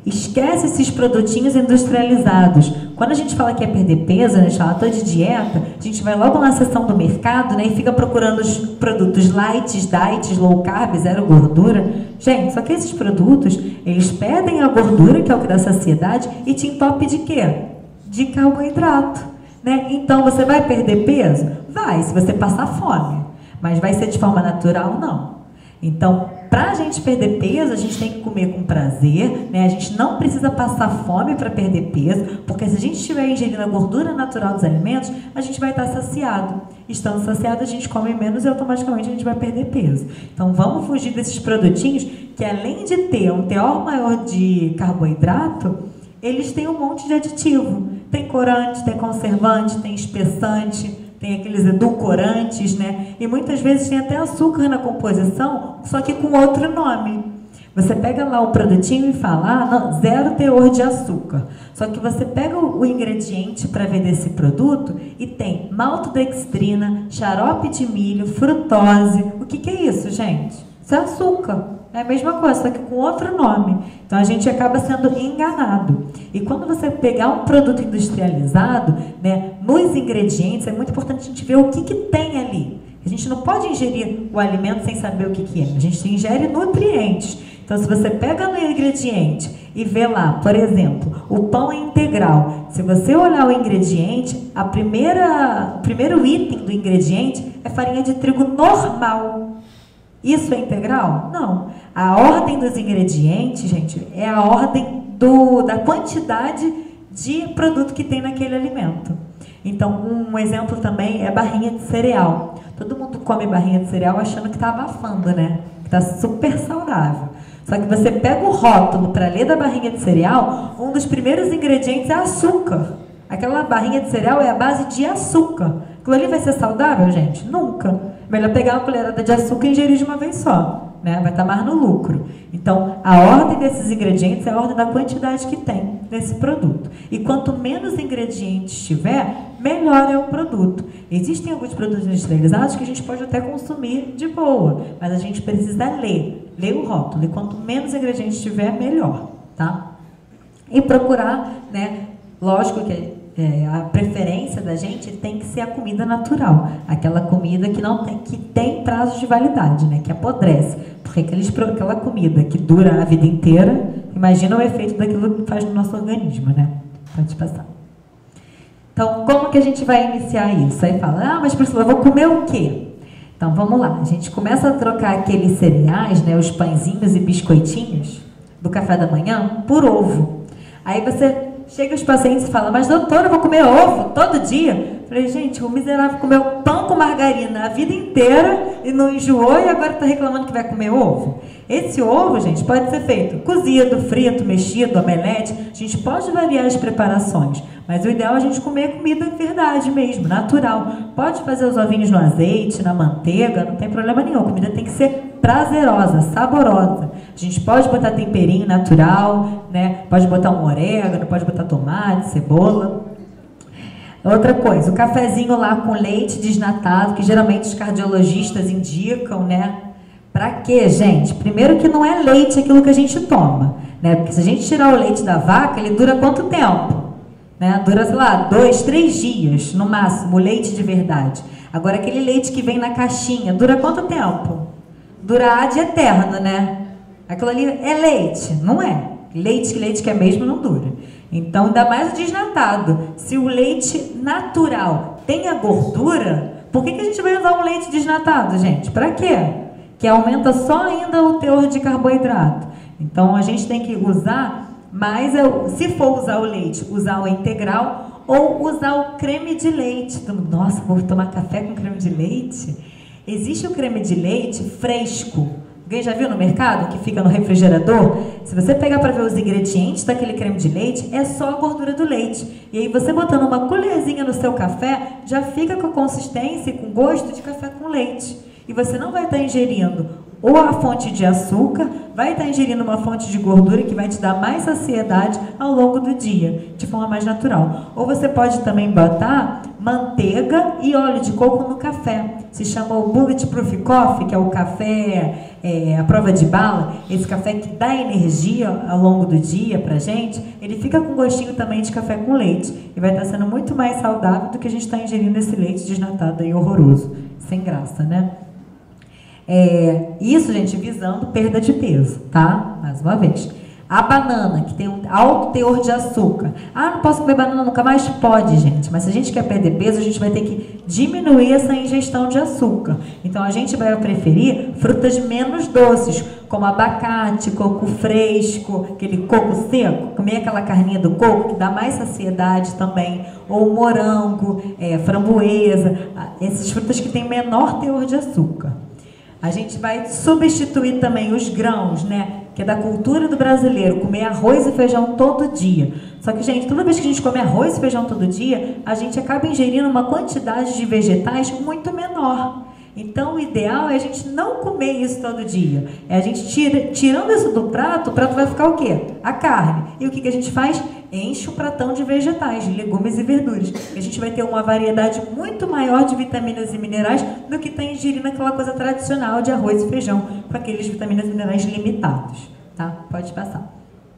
Esquece esses produtinhos industrializados. Quando a gente fala que é perder peso, a gente fala, tô de dieta, a gente vai logo na seção do mercado, né, e fica procurando os produtos light, diet, low carb, zero gordura. Gente, só que esses produtos, eles perdem a gordura, que é o que dá saciedade, e te entope de quê? De carboidrato, né? Então, você vai perder peso? Vai, se você passar fome. Mas vai ser de forma natural? Não. Então, para a gente perder peso, a gente tem que comer com prazer, né? A gente não precisa passar fome para perder peso, porque se a gente estiver ingerindo a gordura natural dos alimentos, a gente vai estar saciado. Estando saciado, a gente come menos e automaticamente a gente vai perder peso. Então, vamos fugir desses produtinhos que, além de ter um teor maior de carboidrato, eles têm um monte de aditivo. Tem corante, tem conservante, tem espessante, tem aqueles edulcorantes, né? E muitas vezes tem até açúcar na composição, só que com outro nome. Você pega lá o produtinho e fala, ah, não, zero teor de açúcar. Só que você pega o, o ingrediente para ver desse produto e tem maltodextrina, xarope de milho, frutose. O que, que é isso, gente? Isso é açúcar. É a mesma coisa, só que com outro nome. Então, a gente acaba sendo enganado. E quando você pegar um produto industrializado, né, nos ingredientes, é muito importante a gente ver o que, que tem ali. A gente não pode ingerir o alimento sem saber o que, que é. A gente ingere nutrientes. Então, se você pega no ingrediente e vê lá, por exemplo, o pão é integral. Se você olhar o ingrediente, a primeira, o primeiro item do ingrediente é farinha de trigo normal. Isso é integral? Não. A ordem dos ingredientes, gente, é a ordem do, da quantidade de produto que tem naquele alimento. Então, um exemplo também é barrinha de cereal. Todo mundo come barrinha de cereal achando que está abafando, né? Que está super saudável. Só que você pega o rótulo para ler da barrinha de cereal, um dos primeiros ingredientes é açúcar. Aquela barrinha de cereal é a base de açúcar. Aquilo ali vai ser saudável, gente? Nunca. Melhor pegar uma colherada de açúcar e ingerir de uma vez só, né? Vai estar mais no lucro. Então, a ordem desses ingredientes é a ordem da quantidade que tem nesse produto. E quanto menos ingredientes tiver, melhor é o produto. Existem alguns produtos industrializados que a gente pode até consumir de boa, mas a gente precisa ler, ler o rótulo. E quanto menos ingredientes tiver, melhor, tá? E procurar, né? Lógico que É, a preferência da gente tem que ser a comida natural, aquela comida que não tem, que tem prazo de validade, né, que apodrece, porque aqueles, aquela comida que dura a vida inteira, imagina o efeito daquilo que faz no nosso organismo, né? Pode passar. Então, como que a gente vai iniciar isso? Aí fala, ah, mas Priscila, eu vou comer o quê? Então, vamos lá, a gente começa a trocar aqueles cereais, né, os pãezinhos e biscoitinhos do café da manhã por ovo. Aí você chega os pacientes e fala, mas doutora, eu vou comer ovo todo dia. Eu falei, gente, o miserável comeu pão com margarina a vida inteira e não enjoou e agora está reclamando que vai comer ovo. Esse ovo, gente, pode ser feito cozido, frito, mexido, omelete. A gente pode variar as preparações, mas o ideal é a gente comer comida de verdade mesmo, natural. Pode fazer os ovinhos no azeite, na manteiga, não tem problema nenhum. A comida tem que ser prazerosa, saborosa. A gente pode botar temperinho natural, né? Pode botar um orégano, pode botar tomate, cebola. Outra coisa, o cafezinho lá com leite desnatado, que geralmente os cardiologistas indicam, né? Pra quê, gente? Primeiro que não é leite aquilo que a gente toma, né? Porque se a gente tirar o leite da vaca, ele dura quanto tempo? Né? Dura, sei lá, dois, três dias, no máximo, o leite de verdade. Agora, aquele leite que vem na caixinha, dura quanto tempo? Dura ad eterno, né? Aquilo ali é leite, não é? Leite, leite que é mesmo, não dura. Então, ainda mais o desnatado. Se o leite natural tem a gordura, por que, que a gente vai usar um leite desnatado, gente? Pra quê? Que aumenta só ainda o teor de carboidrato. Então, a gente tem que usar mais, se for usar o leite, usar o integral ou usar o creme de leite. Então, nossa, vou tomar café com creme de leite? Existe o creme de leite fresco. Alguém já viu no mercado que fica no refrigerador? Se você pegar para ver os ingredientes daquele creme de leite, é só a gordura do leite. E aí você botando uma colherzinha no seu café, já fica com consistência e com gosto de café com leite. E você não vai estar ingerindo ou a fonte de açúcar, vai estar ingerindo uma fonte de gordura que vai te dar mais saciedade ao longo do dia, de forma mais natural. Ou você pode também botar manteiga e óleo de coco no café. se chama o Bulletproof Coffee, que é o café, é, a prova de bala, esse café que dá energia ao longo do dia pra gente, ele fica com gostinho também de café com leite, e vai estar sendo muito mais saudável do que a gente está ingerindo esse leite desnatado e horroroso, sem graça, né? É, isso, gente, visando perda de peso, tá? Mais uma vez. A banana, que tem um alto teor de açúcar. Ah, não posso comer banana nunca mais? Pode, gente. Mas se a gente quer perder peso, a gente vai ter que diminuir essa ingestão de açúcar. Então, a gente vai preferir frutas menos doces, como abacate, coco fresco, aquele coco seco, comer aquela carninha do coco, que dá mais saciedade também. Ou morango, é, framboesa, essas frutas que têm menor teor de açúcar. A gente vai substituir também os grãos, né? Que é da cultura do brasileiro, comer arroz e feijão todo dia. Só que, gente, toda vez que a gente come arroz e feijão todo dia, a gente acaba ingerindo uma quantidade de vegetais muito menor. Então, o ideal é a gente não comer isso todo dia. É a gente tira, tirando isso do prato, o prato vai ficar o quê? A carne. E o que, que a gente faz? Enche o pratão de vegetais, de legumes e verduras. A gente vai ter uma variedade muito maior de vitaminas e minerais do que está ingerindo aquela coisa tradicional de arroz e feijão, com aqueles vitaminas e minerais limitados. Tá? Pode passar.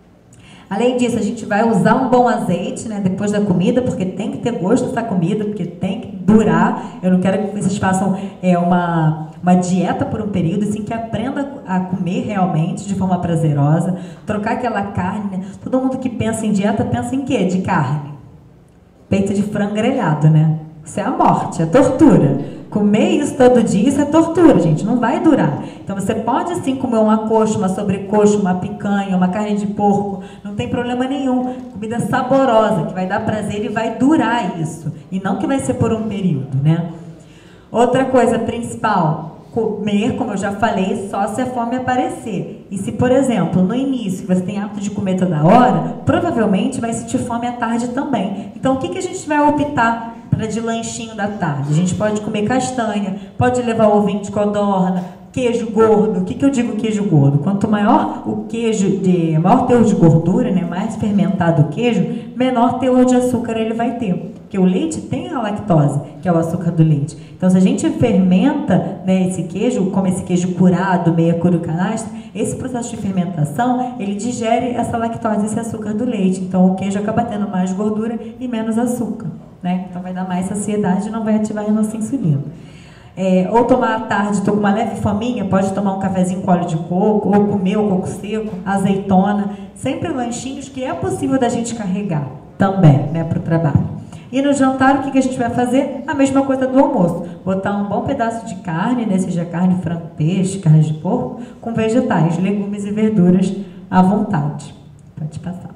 Além disso, a gente vai usar um bom azeite, né, depois da comida, porque tem que ter gosto dessa comida, porque tem que durar. Eu não quero que vocês façam é, uma, uma dieta por um período, assim, que aprenda a comer realmente de forma prazerosa, trocar aquela carne, né? Todo mundo que pensa em dieta pensa em quê? De carne. Peito de frango grelhado, né? Isso é a morte, é tortura. Comer isso todo dia, isso é tortura, gente, não vai durar. Então você pode sim comer uma coxa, uma sobrecoxa, uma picanha, uma carne de porco, não tem problema nenhum. Comida saborosa, que vai dar prazer e vai durar isso. E não que vai ser por um período, né? Outra coisa principal, comer, como eu já falei, só se a fome aparecer. E se, por exemplo, no início você tem hábito de comer toda hora, provavelmente vai sentir fome à tarde também. Então o que, que a gente vai optar para de lanchinho da tarde? A gente pode comer castanha, pode levar ovinho de codorna, queijo gordo. O que, que eu digo queijo gordo? Quanto maior o queijo, de maior teor de gordura, né, mais fermentado o queijo, menor teor de açúcar ele vai ter. Porque o leite tem a lactose, que é o açúcar do leite. Então, se a gente fermenta, né, esse queijo, como esse queijo curado, meia cura canastra, esse processo de fermentação, ele digere essa lactose, esse açúcar do leite. Então, o queijo acaba tendo mais gordura e menos açúcar, né? Então, vai dar mais saciedade e não vai ativar a nossa insulina. É, ou tomar à tarde, estou com uma leve fominha, pode tomar um cafezinho com óleo de coco, ou comer o coco seco, azeitona, sempre lanchinhos que é possível da gente carregar também, né, para o trabalho. E no jantar, o que, que a gente vai fazer? A mesma coisa do almoço. Botar um bom pedaço de carne, né, seja carne, frango, peixe, carne de porco, com vegetais, legumes e verduras à vontade. Pode passar.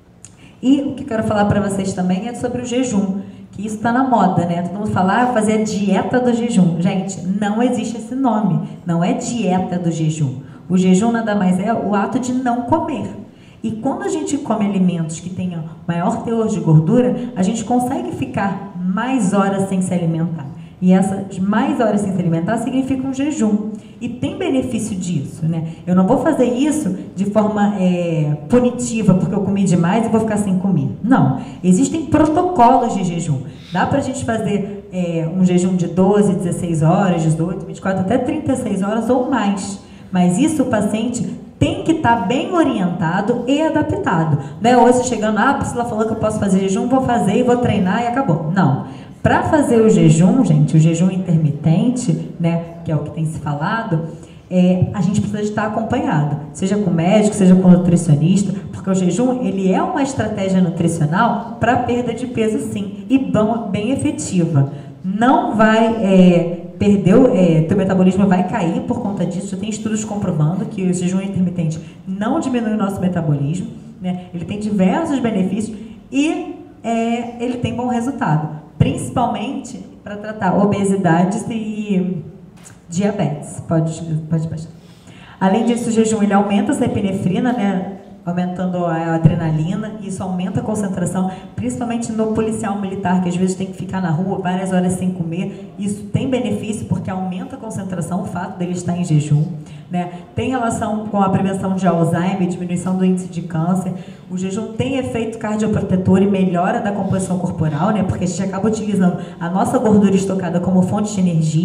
E o que eu quero falar para vocês também é sobre o jejum. Que isso está na moda, né? Todo mundo fala, ah, fazer a dieta do jejum. Gente, não existe esse nome. Não é dieta do jejum. O jejum nada mais é o ato de não comer. E quando a gente come alimentos que tenham maior teor de gordura, a gente consegue ficar mais horas sem se alimentar. E essas mais horas sem se alimentar significa um jejum. E tem benefício disso, né? Eu não vou fazer isso de forma é, punitiva, porque eu comi demais e vou ficar sem comer. Não. Existem protocolos de jejum. Dá pra gente fazer é, um jejum de doze, dezesseis horas, dezoito, vinte e quatro, até trinta e seis horas ou mais. Mas isso o paciente tem que estar bem orientado e adaptado. Não é hoje chegando, ah, a Priscila falou que eu posso fazer jejum, vou fazer e vou treinar e acabou. Não. Para fazer o jejum, gente, o jejum intermitente, né, que é o que tem se falado, é, a gente precisa de estar acompanhado, seja com médico, seja com nutricionista, porque o jejum, ele é uma estratégia nutricional para perda de peso, sim, e bom, bem efetiva. Não vai é, perder, é, teu metabolismo vai cair por conta disso. Já tem estudos comprovando que o jejum intermitente não diminui o nosso metabolismo, né? Ele tem diversos benefícios e é, ele tem bom resultado. Principalmente para tratar obesidades e diabetes. Pode, pode baixar. Além disso, o jejum ele aumenta essa epinefrina, né? Aumentando a adrenalina, e isso aumenta a concentração, principalmente no policial militar, que às vezes tem que ficar na rua várias horas sem comer. Isso tem benefício porque aumenta a concentração, o fato dele estar em jejum, né? Tem relação com a prevenção de Alzheimer, diminuição do índice de câncer. O jejum tem efeito cardioprotetor e melhora da composição corporal, né? Porque a gente acaba utilizando a nossa gordura estocada como fonte de energia.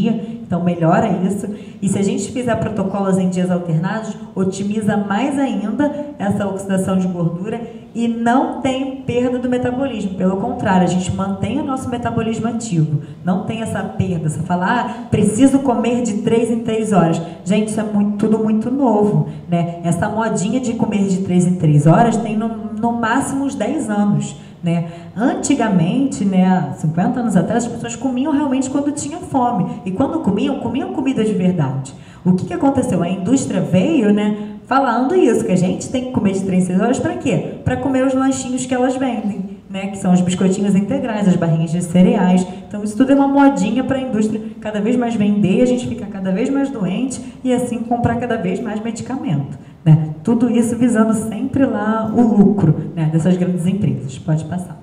então melhora isso. E se a gente fizer protocolos em dias alternados, otimiza mais ainda essa oxidação de gordura e não tem perda do metabolismo. Pelo contrário, a gente mantém o nosso metabolismo ativo. Não tem essa perda, você fala, ah, preciso comer de três em três horas. Gente, isso é muito, tudo muito novo, né? Essa modinha de comer de três em três horas tem no, no máximo uns dez anos. Né? Antigamente, né, cinquenta anos atrás, as pessoas comiam realmente quando tinham fome. E quando comiam, comiam comida de verdade. O que, que aconteceu? A indústria veio, né, falando isso, que a gente tem que comer de três em três horas para quê? Para comer os lanchinhos que elas vendem, né, que são os biscoitinhos integrais, as barrinhas de cereais. Então isso tudo é uma modinha para a indústria cada vez mais vender, a gente fica cada vez mais doente e assim comprar cada vez mais medicamento. Né? Tudo isso visando sempre lá o lucro, né, dessas grandes empresas. Pode passar.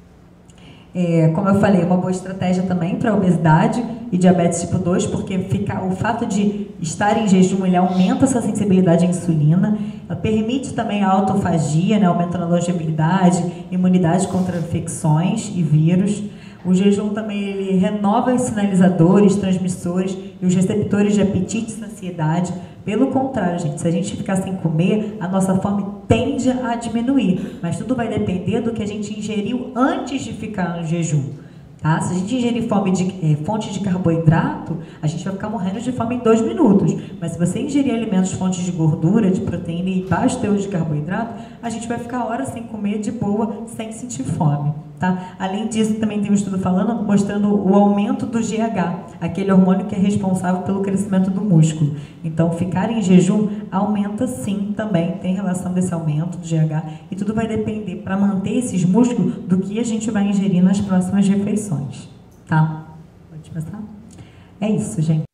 É, como eu falei, é uma boa estratégia também para obesidade e diabetes tipo dois, porque fica, o fato de estar em jejum, ele aumenta essa sensibilidade à insulina, ela permite também a autofagia, né, aumentando a longevidade, imunidade contra infecções e vírus. O jejum também ele renova os sinalizadores, transmissores e os receptores de apetite e saciedade. Pelo contrário, gente, se a gente ficar sem comer, a nossa fome tende a diminuir. Mas tudo vai depender do que a gente ingeriu antes de ficar no jejum. Tá? Se a gente ingerir fome de, é, fonte de carboidrato, a gente vai ficar morrendo de fome em dois minutos. Mas se você ingerir alimentos fontes de gordura, de proteína e baixo teor de carboidrato, a gente vai ficar horas sem comer de boa, sem sentir fome. Tá? Além disso, também tem um estudo falando, mostrando o aumento do G H, aquele hormônio que é responsável pelo crescimento do músculo. Então, ficar em jejum aumenta sim também, tem relação desse aumento do G H, e tudo vai depender, para manter esses músculos, do que a gente vai ingerir nas próximas refeições. Tá? Pode passar? É isso, gente.